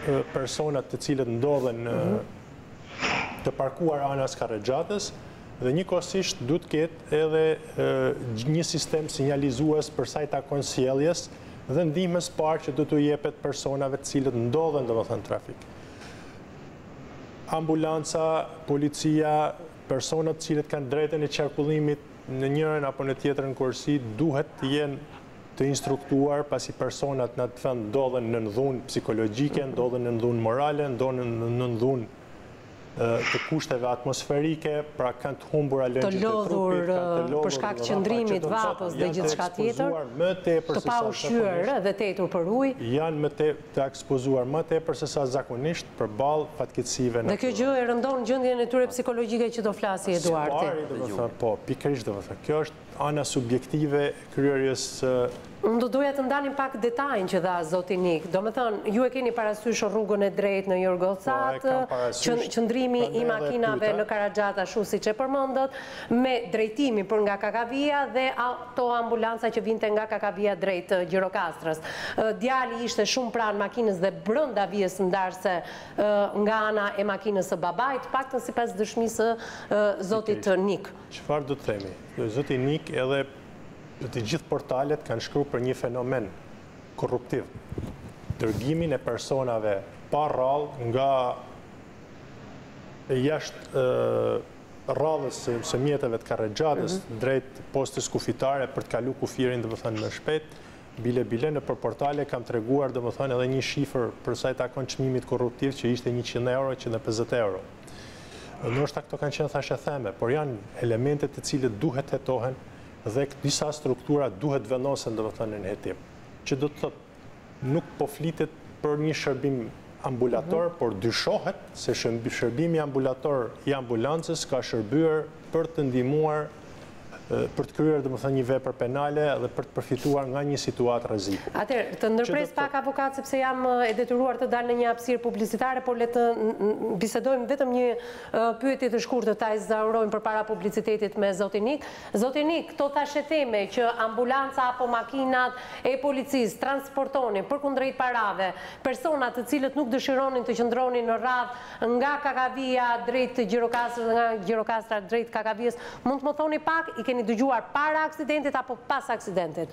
personat të cilët ndodhen të parkuar anas Karrexhatës dhe njëkohësisht duhet të ketë edhe një sistem sinjalizues për sa i takon sjelljes dhe ndihmës parë që do t'u jepet personave të cilët ndodhen domethënë trafik. Ambulanca, policia, personat të cilët kanë drejtën e qarkullimit në njërin apo në tjetrën kursi duhet të jenë të instruktuar pasi personat në të thënë ndodhen në ndhunë psikologjike, ndodhen në ndhunë morale, ndodhen në ndhunë të kushteve atmosferike, pra kanë të humbur alëngjit të trupit, të lodhur për shkak qëndrimit, vapës dhe gjithçka tjetër, të pa ushqyer dhe tetur për ujë, janë më të ekspozuar më tepër se sa zakonisht përballë fatkeqësive. Dhe kjo gjë e rëndon gjendjen e tyre psikologjike që do flasi Eduardi. Po, pikërisht do të thënë, kjo është ana subjektive kryerjes. Unë do doja të ndanim pak detajnë që dha zoti Nik. Do me thënë, ju e keni parasysh rrugën e drejtë në Jurgocat, qëndrimi i makinave në Karrexhata ashtu siç e përmendët, me drejtimi për nga Kakavia dhe ato ambulanca që vinte nga Kakavia drejt Gjirokastrës. Djali ishte shumë pranë makinës dhe brenda vijës ndarse nga ana e makinës së babait, paktën sipas dëshmisë së zotit Nik. Çfarë do të themi? Zoti Nik edhe të gjithë portalet kanë shkruar për një fenomen korruptiv. Dërgimin e personave pa rrallë nga jashtë rrallës së mjeteve të Karrexhatës drejt postës kufitare për të kaluar kufirin domethënë më shpejt, bile bile në për portale kam treguar domethënë edhe një shifër për sa i takon çmimit korruptiv që ishte njëqind euro, njëqind e pesëdhjetë euro. Ndoshta këto kanë qenë thashë theme, por janë elemente të cilët duhet hetohen dhe disa struktura duhet vendosen domethënë në hetim. Që do të thotë nuk po flitet për një shërbim ambulator, por dyshohet se shërbimi ambulator i ambulancës ka shërbyer për të ndihmuar për të kryer domethënë një vepër penale dhe për të përfituar nga një situatë rreziku. Atëherë, të ndërpres pak avokat sepse jam e detyruar të dal në një hapësirë publicitare, por le të bisedojmë vetëm një pyetje të shkurtër ta zgjaurojmë përpara publicitetit me zotin Nik. Zoti Nik, këto thashë theme që ambulanca apo makinat e policisë transportonin përkundrejt parave persona të cilët nuk dëshironin të qëndronin në radhë nga Kakavia drejt Gjirokastrës dhe nga Gjirokastra drejt Kakavias, mund të më thoni pak, i keni dëgjuar para aksidentit apo pas aksidentit?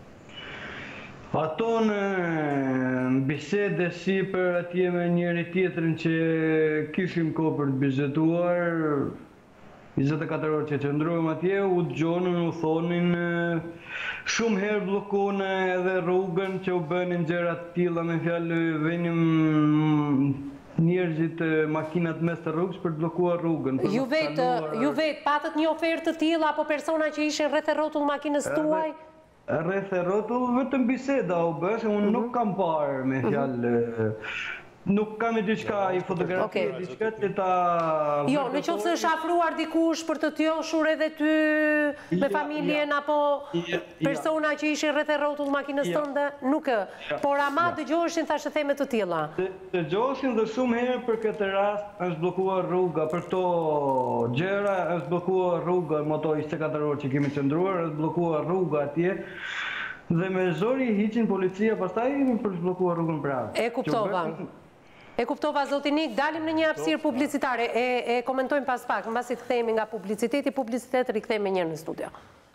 Ato në bisede si për atje me njëri tjetrin që kishim kohë për të biseduar, njëzet e katër orë që qëndrojmë atje, u dëgjonin, u thonin shumë herë blokone edhe rrugën që u bënin gjëra të tilla, me fjalë venim njerëzit makinat mes të rrugës për të bllokuar rrugën. Ju vetë, ju vetë patët një ofertë të tilla apo persona që ishin rreth e rrotull makinës tuaj? Rreth e rrotull vetëm biseda u bë, se unë nuk kam parë me fjalë. Nuk kam e diçka i fotografi, diçka të ta... Jo, në qoftë se është afruar dikush për të t'joshur edhe ty me familjen apo persona që ishin rreth e rrotull makinës tënde, nuk e. Por ama dëgjoheshin thashë theme të tilla. Dëgjoheshin dhe shumë herë për këtë rast është bllokuar rruga, për këto gjëra është bllokuar rruga, më ato njëzet e katër orë që kemi qëndruar, është bllokuar rruga atje. Dhe me zori hiqin policia pastaj për të bllokuar rrugën prapë. E kuptova. E kuptova, zoti Nik, dalim në një hapësirë publicitare, e komentojmë pas pak, mbasi të kthehemi nga publiciteti, publicitet rikthehemi njërë në studio.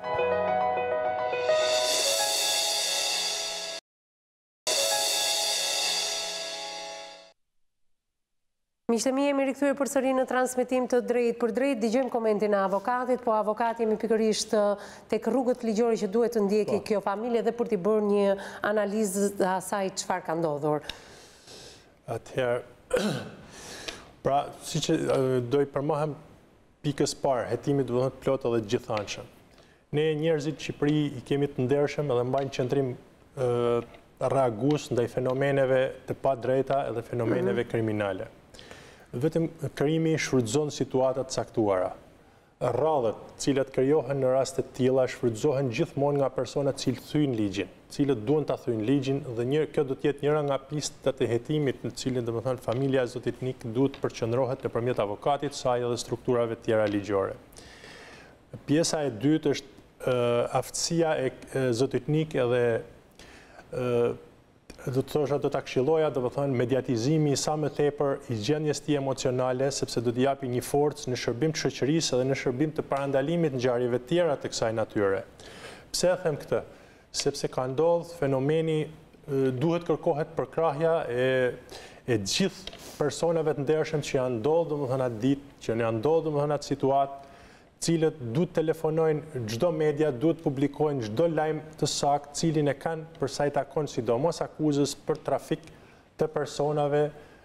Miqtë mi, jemi rikthyer përsëri në transmetim të drejt për drejt, dëgjojmë komentin e avokatit, po avokati jemi pikërisht tek rrugët ligjore që duhet të ndjeki kjo familje dhe për t'i bërë një analizë të asaj çfarë ka ndodhur. Atëherë, pra, si që do i përmohem pikës parë, hetimit do të plotë dhe gjithanshëm. Ne njerëzit Shqipëri i kemi të ndershëm edhe mbajnë qëndrim reagus ndaj fenomeneve të pa drejta edhe fenomeneve kriminale. Vetëm krimi shfrytëzon situatat caktuara. Rradhët cilat krijohen në raste të tilla shfrytëzohen gjithmonë nga personat që thyejnë ligjin, cilët duan ta thyejnë ligjin dhe një kjo do të jetë njëra nga pistat e hetimit në të cilin domethënë familja e zotit Nik duhet të përqendrohet nëpërmjet avokatit saj dhe strukturave të tjera ligjore. Pjesa e dytë është aftësia e zotit Nik edhe do të thosha do ta këshilloja, do të thonë mediatizimi sa më tepër i gjendjes tij emocionale, sepse do t'i japi një forcë në shërbim të shoqërisë dhe në shërbim të parandalimit ngjarjeve të tjera të kësaj natyre. Pse e them këtë? Sepse ka ndodhur fenomeni, duhet kërkohet përkrahja e e gjithë personave të ndershëm që janë ndodhur domethënë atë ditë, që janë ndodhur domethënë atë situatë, cilët duhet telefonojnë çdo media, duhet publikojnë çdo lajm të saktë, cilin e kanë për sa i takon sidomos akuzës për trafik të personave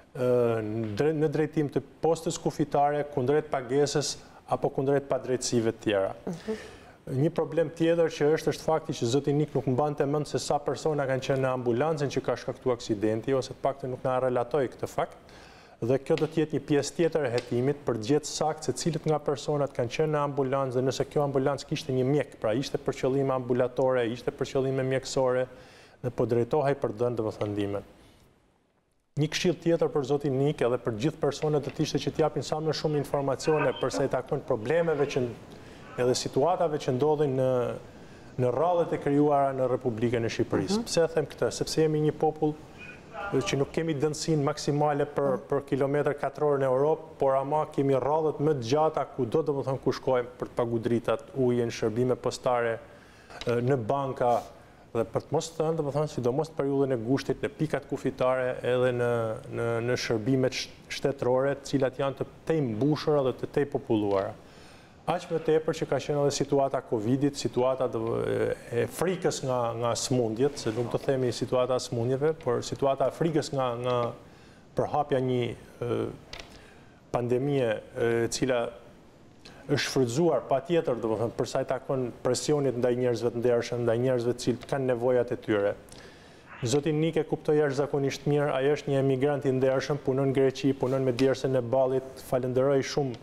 në drejtim të postës kufitare, kundrejt pagesës apo kundrejt padrejtësive të tjera. Një problem tjetër që është është fakti që zoti Nik nuk mbante mend se sa persona kanë qenë në ambulancën që ka shkaktuar aksidenti, ose të paktën nuk na relatoi këtë fakt. Dhe kjo do të jetë një pjesë tjetër e hetimit për të gjetur saktë se cilët nga personat kanë qenë në ambulancë dhe nëse kjo ambulancë kishte një mjek, pra ishte për qëllime ambulatore, ishte për qëllime mjekësore dhe po drejtohej për dhënë domethënë ndihmën. Një këshill tjetër për zotin Nik edhe për gjithë personat do të ishte që t'japin sa më shumë informacione për sa i takon problemeve që edhe situatave që ndodhin në në rrallet e krijuara në Republikën e Shqipërisë. Pse e them këtë? Sepse jemi një popull që nuk kemi dënësin maksimale për, për kilometër katror në Europë, por ama kemi rradhët më të gjata ku do të më thënë ku shkojmë për të pagu dritat, ujën, shërbime postare, në banka, dhe për të mos thënë, dhe më thënë, sidomos në periudhën e gushtit, në pikat kufitare edhe në, në, në shërbimet shtetërore, cilat janë të tej mbushura dhe të tej populluara. Aq më tepër që ka qenë edhe situata Covidit, situata e frikës nga, nga smundjet, se nuk do themi situata smundjeve, por situata e frikës nga, nga përhapja një e, pandemie e cila është shfrytzuar pa tjetër, do të thënë, përsa i takon presionit ndaj njerëzve të ndershëm, ndaj njerëzve të cilët kanë nevojat e tyre. Zoti Nik e kuptoi jashtëzakonisht mirë, ai është një emigrant i ndershëm, punon në Greqi, punon me djersën e ballit, falenderoj shumë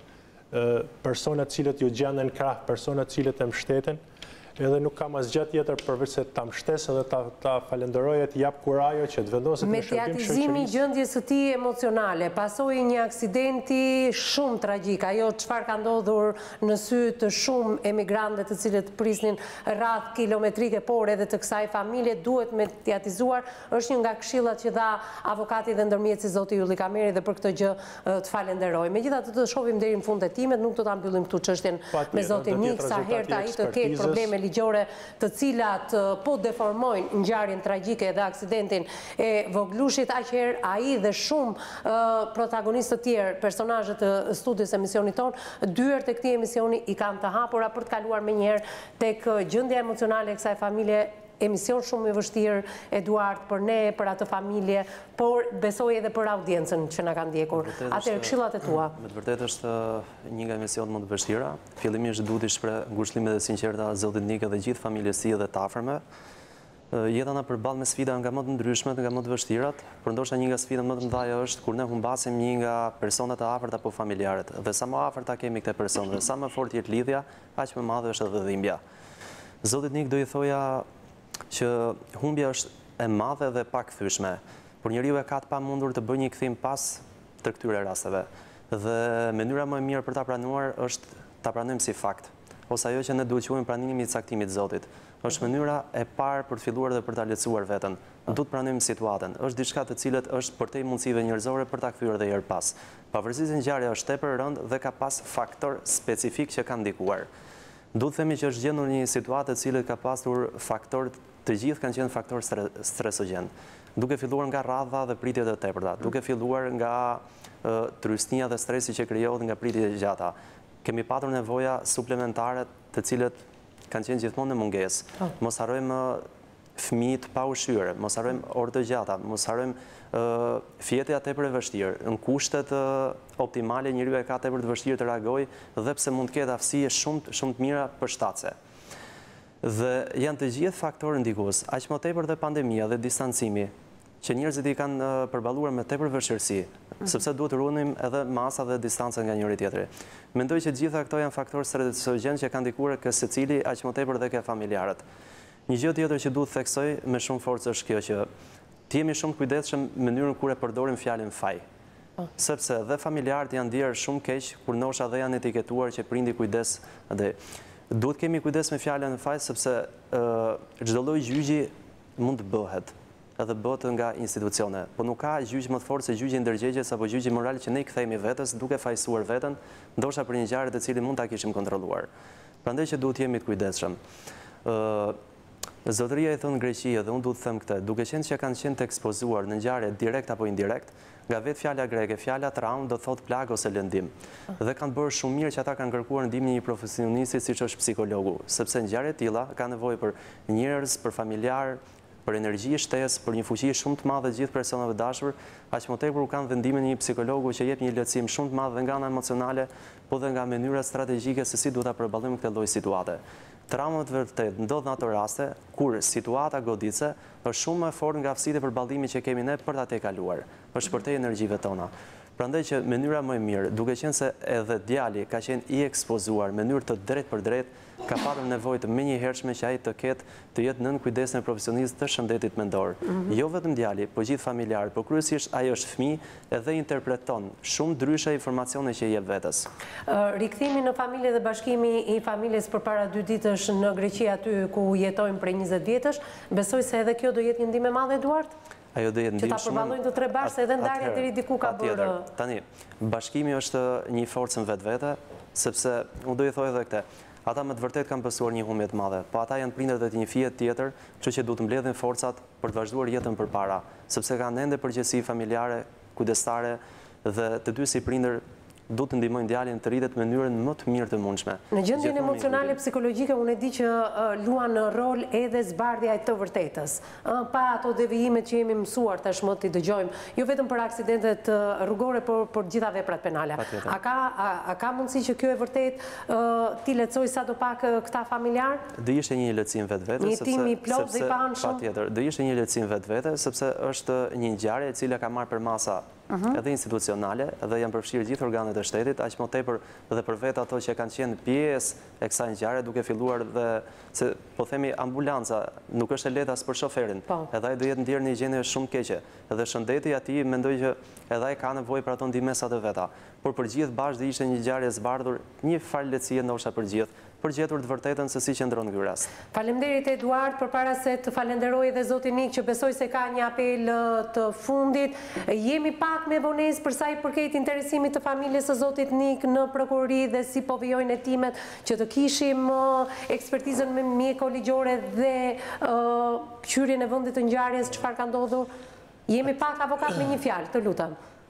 personat cilët ju gjenden krah, personat cilët e mbështeten, edhe nuk kam asgjë tjetër përveç se ta mbështes edhe ta, ta falenderoj e të jap kurajo që të vendoset në shërbim shoqërisë. Mediatizimi i gjendjes së tij emocionale, pasojë një aksidenti shumë tragjik, ajo çfarë ka ndodhur në sy të shumë emigrantëve të cilët prisnin rreth kilometrike, por edhe të kësaj familje duhet mediatizuar, është një nga këshillat që dha avokati dhe ndërmjetësi zoti Ylli Kameri dhe për këtë gjë të falenderoj. Megjithatë të shohim deri në fund të timet, nuk do ta mbyllim këtu çështjen me zotin Nik, sa herë ai të ketë probleme ligjore të cilat po deformojnë ngjarjen tragjike dhe aksidentin e voglushit, aq herë ai dhe shumë protagonistë të tjerë, personazhe të studios emisionit ton, dyert e këtij emisioni i kanë të hapura për të kaluar menjëherë tek gjendja emocionale e kësaj familje. Emision shumë i vështirë, Eduard, për ne, për atë familje, por besoj edhe për audiencën që na kanë ndjekur. Atëherë këshillat e tua. Me të vërtetë është një nga emisionet më të vështira. Fillimisht duhet të shpreh ngushëllimet e sinqerta zotit Nik dhe gjithë familjes së tij dhe të afërme. Jeta na përball me sfida nga më të ndryshmet, nga më të vështirat, por ndoshta një nga sfidat më të mëdha është kur ne humbasim një nga personat e afërt apo familjarët. Dhe sa më afërt ta kemi këtë person, dhe sa më fort jetë lidhja, aq më madhe është edhe dhimbja. Zotit Nik do i thoja që humbja është e madhe dhe pak thyshme, por njeriu e ka të pamundur të bëjë një kthim pas të këtyre rasteve. Dhe mënyra më e mirë për ta pranuar është ta pranojmë si fakt, ose ajo që ne duhet quajmë pranimin e caktimit të Zotit. Është mënyra e parë për të filluar dhe për ta lehtësuar veten. Duhet pranojmë situatën. Është diçka të cilët është përtej mundësive njerëzore për ta kthyer edhe herë pas. Pavarësisht se ngjarja është tepër e rëndë dhe ka pas faktor specifik që kanë ndikuar. Duhet të themi që është gjendur një situatë e cila ka pasur faktor, të gjithë kanë qenë faktor stresogjen. Duke filluar nga radha dhe pritjet e tepërta, duke filluar nga uh, trysnia dhe stresi që krijohet nga pritjet e gjata. Kemi patur nevoja suplementare të cilët kanë qenë gjithmonë në mungesë. Oh. Mos harrojmë fëmijët pa ushqyer, mos harrojmë orë të gjata, mos harrojmë uh, fjetja tepër e vështirë. Në kushtet uh, optimale njeriu e ka tepër të vështirë të reagojë dhe pse mund të ketë aftësi shumë shumë të mira përshtatse. Dhe janë të gjithë faktorë ndikues, aq më tepër dhe pandemia dhe distancimi, që njerëzit i kanë uh, përballuar me tepër vështirësi, mm. sepse duhet të ruanim edhe masa dhe distanca nga njëri tjetri. Mendoj që gjitha këto janë faktorë stresogjen që kanë ndikuar kë secili aq më tepër dhe ke familjarët. Një gjë tjetër që duhet theksoj me shumë forcë është kjo që të jemi shumë kujdesshëm në mënyrën kur e përdorim fjalën faj. Oh. Sepse dhe familjarët janë ndier shumë keq kur ndoshta dhe janë etiketuar që prindi kujdes dhe duhet kemi kujdes me fjalën faj sepse çdo lloj gjyqi mund të bëhet. edhe bëhet nga institucione. Po nuk ka gjyq më të fortë se gjyqi ndërgjegjes apo gjyqi moral që ne i kthehemi vetes duke fajsuar veten, ndoshta për një ngjarje të cilin mund ta kishim kontrolluar. Prandaj që duhet jemi të kujdesshëm. Ë Zotëria i thon Greqia dhe unë duhet të them këtë, duke qenë që kanë qenë të ekspozuar në ngjarje direkt apo indirekt, nga vetë fjala greke, fjala traum do thot plag ose lëndim. Dhe kanë bërë shumë mirë që ata kanë kërkuar ndihmën e një profesionisti siç është psikologu, sepse ngjarje të tilla kanë nevojë për njerëz, për familjar, për energji, shtesë, për një fuqi shumë të madhe gjithë personave dashur, aq më tepër kanë vendimin e një psikologu që jep një lehtësim shumë të madh dhe nga ana emocionale, po dhe nga mënyra strategjike se si duhet ta përballojmë këtë lloj situate. Traumat vërtet ndodh në ato raste kur situata goditse është shumë më e fortë nga aftësitë e përballimit që kemi ne për ta tejkaluar, për shpërtej energjive tona. Prandaj që mënyra më e mirë, duke qenë se edhe djali ka qenë i ekspozuar në mënyrë të drejtë për drejtë, ka patur nevojë të menjëhershme që ai të ketë të jetë nën kujdesin e profesionistë të shëndetit mendor. Jo vetëm djali, por gjithë familjarët, por kryesisht ai është fëmijë edhe interpreton shumë ndryshe informacione që i jep vetes. Rikthimi në familje dhe bashkimi i familjes përpara dy ditësh në Greqi aty ku jetojmë prej njëzet vjetësh, besoj se edhe kjo do jetë një ndihmë e madhe, Eduard? Ajo do jetë ndihmë që ta përballojnë të tre bashkë edhe ndarja deri diku ka bërë. Tani, bashkimi është një forcë në vetvete, sepse unë do i thoj edhe këtë. Ata me të vërtet kanë pësuar një humbje të madhe, po ata janë prindërit e një fije tjetër, kështu që duhet të mbledhin forcat për të vazhduar jetën përpara, sepse kanë ende përgjegjësi familjare, kujdestare dhe të dy si prindër duhet të ndihmojnë djalin të rritet në mënyrën më të mirë të mundshme. Në gjendjen emocionale psikologjike unë e di që luan rol edhe zbardhja e të vërtetës. Pa ato devijimet që jemi mësuar tashmë të dëgjojmë, jo vetëm për aksidentet rrugore, por për gjitha veprat penale. A ka a ka mundësi që kjo e vërtet ti lehtësoj sadopak këta familjar? Do ishte një lehtësim vetvete, sepse një tim i plot dhe i panshëm. Patjetër, do ishte një lehtësim vetvete sepse është një ngjarje e cila ka marrë përmasa edhe institucionale, edhe janë përfshirë gjithë organet e shtetit, aq më tepër dhe për vetë ato që kanë qenë pjesë e kësaj ngjarje, duke filluar dhe se po themi ambulanca nuk është e lehtë as për shoferin. Edhe ai do jetë ndier në një gjendje shumë keqe. Edhe shëndeti i atij mendoj që edhe ai ka nevojë për ato ndihmësat e veta. Por për gjithë bashkë do ishte një ngjarje e zbardhur, një farë lehtësie ndoshta për gjithë, për gjetur të vërtetën se si qëndron ky rast. Faleminderit Eduard, përpara se të falenderoj edhe zotin Nik që besoj se ka një apel të fundit. Jemi pak me vonesë për sa i përket interesimit të familjes së zotit Nik në prokurori dhe si po vijojnë hetimet që të kishim ekspertizën me mjekoligjore dhe këshyrjen e vendit të ngjarjes, çfarë ka ndodhur. Jemi pak avokat me një fjalë, të lutem.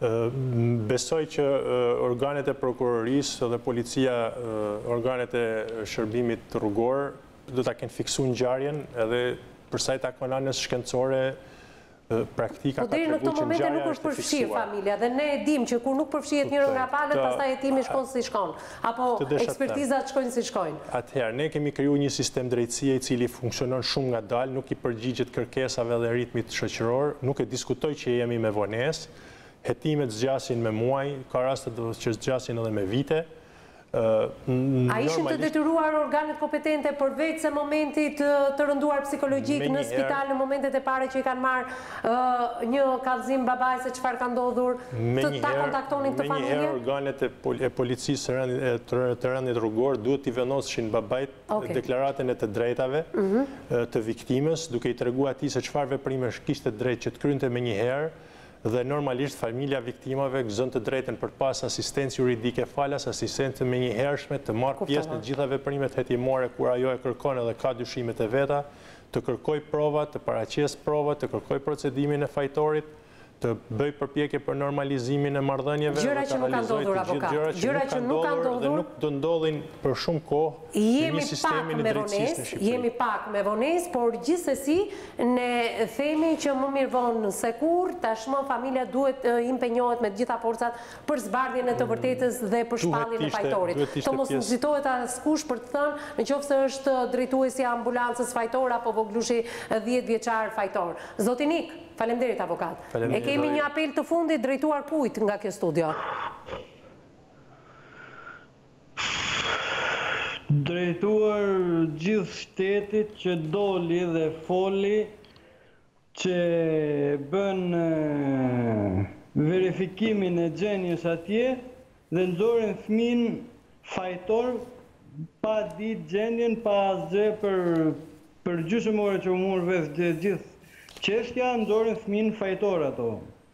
Besoj që organet e prokurorisë dhe policia, organet e shërbimit rrugor, do ta kenë fiksuar ngjarjen edhe për sa i takon anës shkencore, praktika ka treguar që ngjarja është e fiksuar. Po deri në këtë moment nuk është përfshirë familja dhe ne e dimë që kur nuk përfshihet njëri nga palët, pastaj hetimi shkon si shkon, apo ekspertizat shkojnë si shkojnë. Atëherë ne kemi krijuar një sistem drejtësie i cili funksionon shumë ngadalë, nuk i përgjigjet kërkesave dhe ritmit shoqëror, nuk e diskutoj që jemi me vonesë. Hetimet zgjasin me muaj, ka raste që zgjasin edhe me vite. A ishin të detyruar organet kompetente përveç se momentit të rënduar psikologjik në spital në momentet e pare që i kanë marrë një kallëzim babaj se çfarë ka ndodhur, të ta kontaktonin të familje? Me njëherë organet e policisë të rëndit rrugor duhet t'i vendosishin babajt deklaratën e të drejtave të viktimës, duke i treguar atij se çfarë veprime kishte drejt që të kryente me njëherë, dhe normalisht familja viktimave gëzon të drejten për pas asistencë juridike falas, asistencë me njëhershme të marrë pjesë në gjitha veprimet hetimore kur ajo e kërkon edhe ka dyshimet e veta, të kërkoj prova, të paraqes prova, të kërkoj procedimin e fajtorit, të bëj përpjekje për normalizimin e marrëdhënieve, gjëra që nuk kanë ndodhur avokat, gjëra që nuk kanë ndodhur dhe nuk do ndodhin për shumë kohë në një sistemin e drejtësisë në Shqipëri. Jemi pak me vonesë, por gjithsesi ne themi që më mirë vonë se kurrë, tashmë familja duhet impenjohet me të gjitha forcat për zbardhjen e të vërtetës dhe për shpalljen e fajtorit. Të mos nxitohet askush për të thënë, nëse është drejtuesi i ambulancës fajtor apo voglushi dhjetë vjeçar fajtor. Zoti Nik, faleminderit avokat. E kemi një apel të fundit drejtuar kujt nga kjo studio? Drejtuar gjithë shtetit që doli dhe foli që bën verifikimin e gjendjes atje dhe nxorën fëmin fajtor pa ditë gjendjen, pa asgjë për për gjysmë ore që u mor vesh gjithë Çështja ndorin fëmin fajtor ato.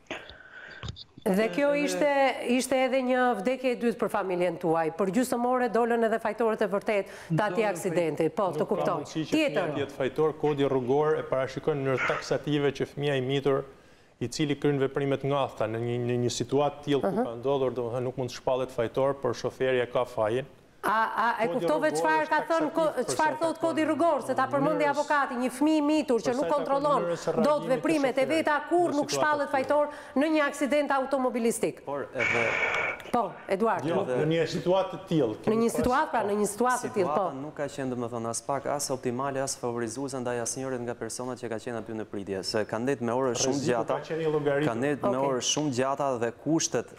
Dhe kjo ishte, ishte edhe një vdekje e dytë për familjen tuaj. Për gjysmore dolën edhe fajtorët e vërtet të atij aksidenti. Po, të kuptoj. Tjetër. Tjetër fajtor, kodi rrugor e parashikon në mënyrë taksative që fëmia i mitur i cili kryen veprimet ngathta në një, në një situatë tillë ku ka ndodhur, domethënë nuk mund të shpallet fajtor, por shoferi e ka fajin. A e kuptove çfarë ka thënë, çfarë thot kodi rrugor, se ta përmendi avokati, një fëmijë i mitur që nuk kontrollon dot veprimet e veta, kur nuk shpallet fajtor në një aksident automobilistik. Por edhe Po, Eduard. Në një situatë të tillë. Në një situatë, pra në një situatë të tillë, po. Situata nuk ka qenë domethënë as pak as optimale as favorizuese ndaj asnjërit nga personat që ka qenë aty në pritje, se kanë ndetë me orë shumë gjata. Kanë ndetë me orë shumë gjata dhe kushtet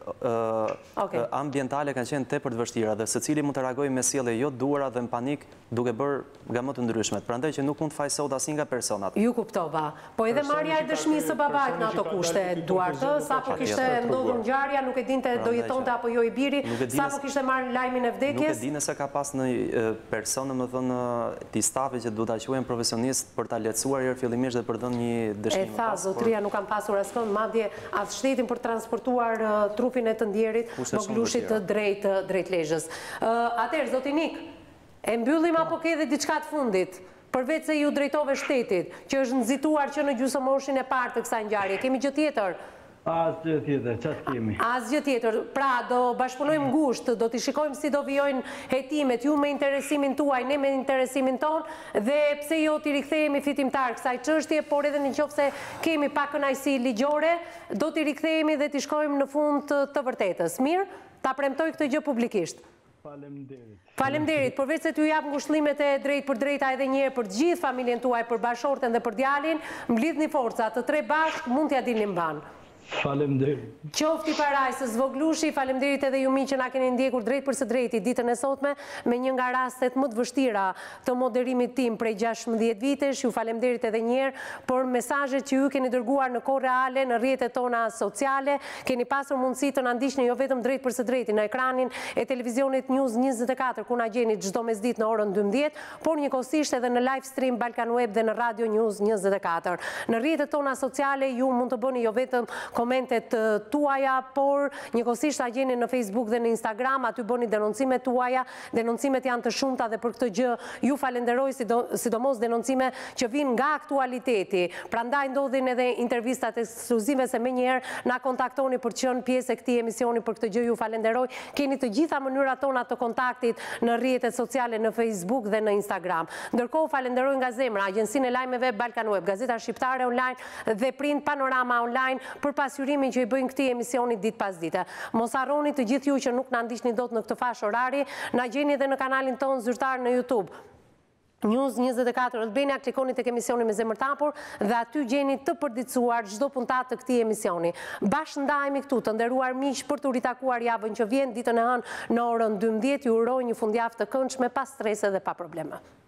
ambientale kanë qenë tepër të vështira dhe secili mund të reagojë me sjellje jo duara dhe në panik duke bërë gamë të ndryshme. Prandaj që nuk mund të fajsohet asnjë nga personat. Ju kuptova. Po edhe marrja e dëshmisë së babait në ato kushte, Eduard, sapo kishte ndodhur ngjarja, nuk e dinte do jetonte apo jo i biri, sapo kishte marrë lajmin e vdekjes. Nuk e di nëse ka pas në person, domethënë ti stafi që do ta quajmë profesionist për ta lehtësuar herë fillimisht dhe për dhënë një dëshmë. E tha zotëria nuk kanë pasur askënd, madje as shtetin për transportuar trupin e të ndjerit Moglushit drejt drejt Lezhës. Atëherë zoti Nik, e mbyllim apo ke edhe diçka të fundit? Përveç se ju drejtove shtetit, që është nxituar që në gjysmëmorshin e parë të kësaj ngjarje, kemi gjë tjetër? Asgjë tjetër, çfarë kemi? Asgjë tjetër. Pra, do bashkëpunojmë ngushtë, do t'i shikojmë si do vijojnë hetimet, ju me interesimin tuaj, ne me interesimin ton, dhe pse jo t'i rikthehemi fitimtar kësaj çështje, por edhe nëse kemi pak kënaqësi ligjore, do t'i rikthehemi dhe t'i shkojmë në fund të vërtetës. Mirë, ta premtoj këtë gjë publikisht. Faleminderit. Faleminderit, përveç se t'ju jap ngushëllimet e drejt për drejta edhe një herë për të gjithë familjen tuaj, për bashorten dhe për djalin, mblidhni forca, të tre bashk mund t'ja dilni mban. Faleminderit. Qofti parajsës Voglushi, faleminderit edhe ju mi që na keni ndjekur drejt për së drejti ditën e sotme me një nga rastet më të vështira të moderimit tim prej gjashtëmbëdhjetë vitesh. Ju faleminderit edhe një herë për mesazhet që ju keni dërguar në kohë reale në rrjetet tona sociale. Keni pasur mundësi të na ndiqni jo vetëm drejt për së drejti në ekranin e televizionit News njëzet e katër ku na gjeni çdo mesditë në orën dymbëdhjetë, por njëkohësisht edhe në live stream Balkan Web dhe në Radio News njëzet e katër. Në rrjetet tona sociale ju mund të bëni jo vetëm komentet tuaja, por njëkohësisht ta gjeni në Facebook dhe në Instagram, aty bëni denoncimet tuaja, denoncimet janë të shumta dhe për këtë gjë ju falenderoj, sidomos denoncime që vinë nga aktualiteti. Prandaj ndodhin edhe intervistat ekskluzive se menjëherë na kontaktoni për të qenë pjesë e këtij emisioni, për këtë gjë ju falenderoj. Keni të gjitha mënyrat tona të kontaktit në rrjetet sociale në Facebook dhe në Instagram. Ndërkohë falenderoj nga zemra Agjencinë e Lajmeve Balkan Web, Gazeta Shqiptare Online dhe Print Panorama Online për pasurimin që i bëjnë këtij emisioni ditë pas dite. Mos harroni të gjithë ju që nuk na ndiqni dot në këtë fashë orari, na gjeni edhe në kanalin ton zyrtar në YouTube. News njëzet e katër Albania, klikoni tek emisioni me zemër të hapur dhe aty gjeni të përditësuar çdo puntat të këtij emisioni. Bashkë ndahemi këtu të nderuar miq për të ritakuar javën që vjen ditën e hënë në orën dymbëdhjetë. Ju uroj një fundjavë të këndshme, pa strese dhe pa probleme.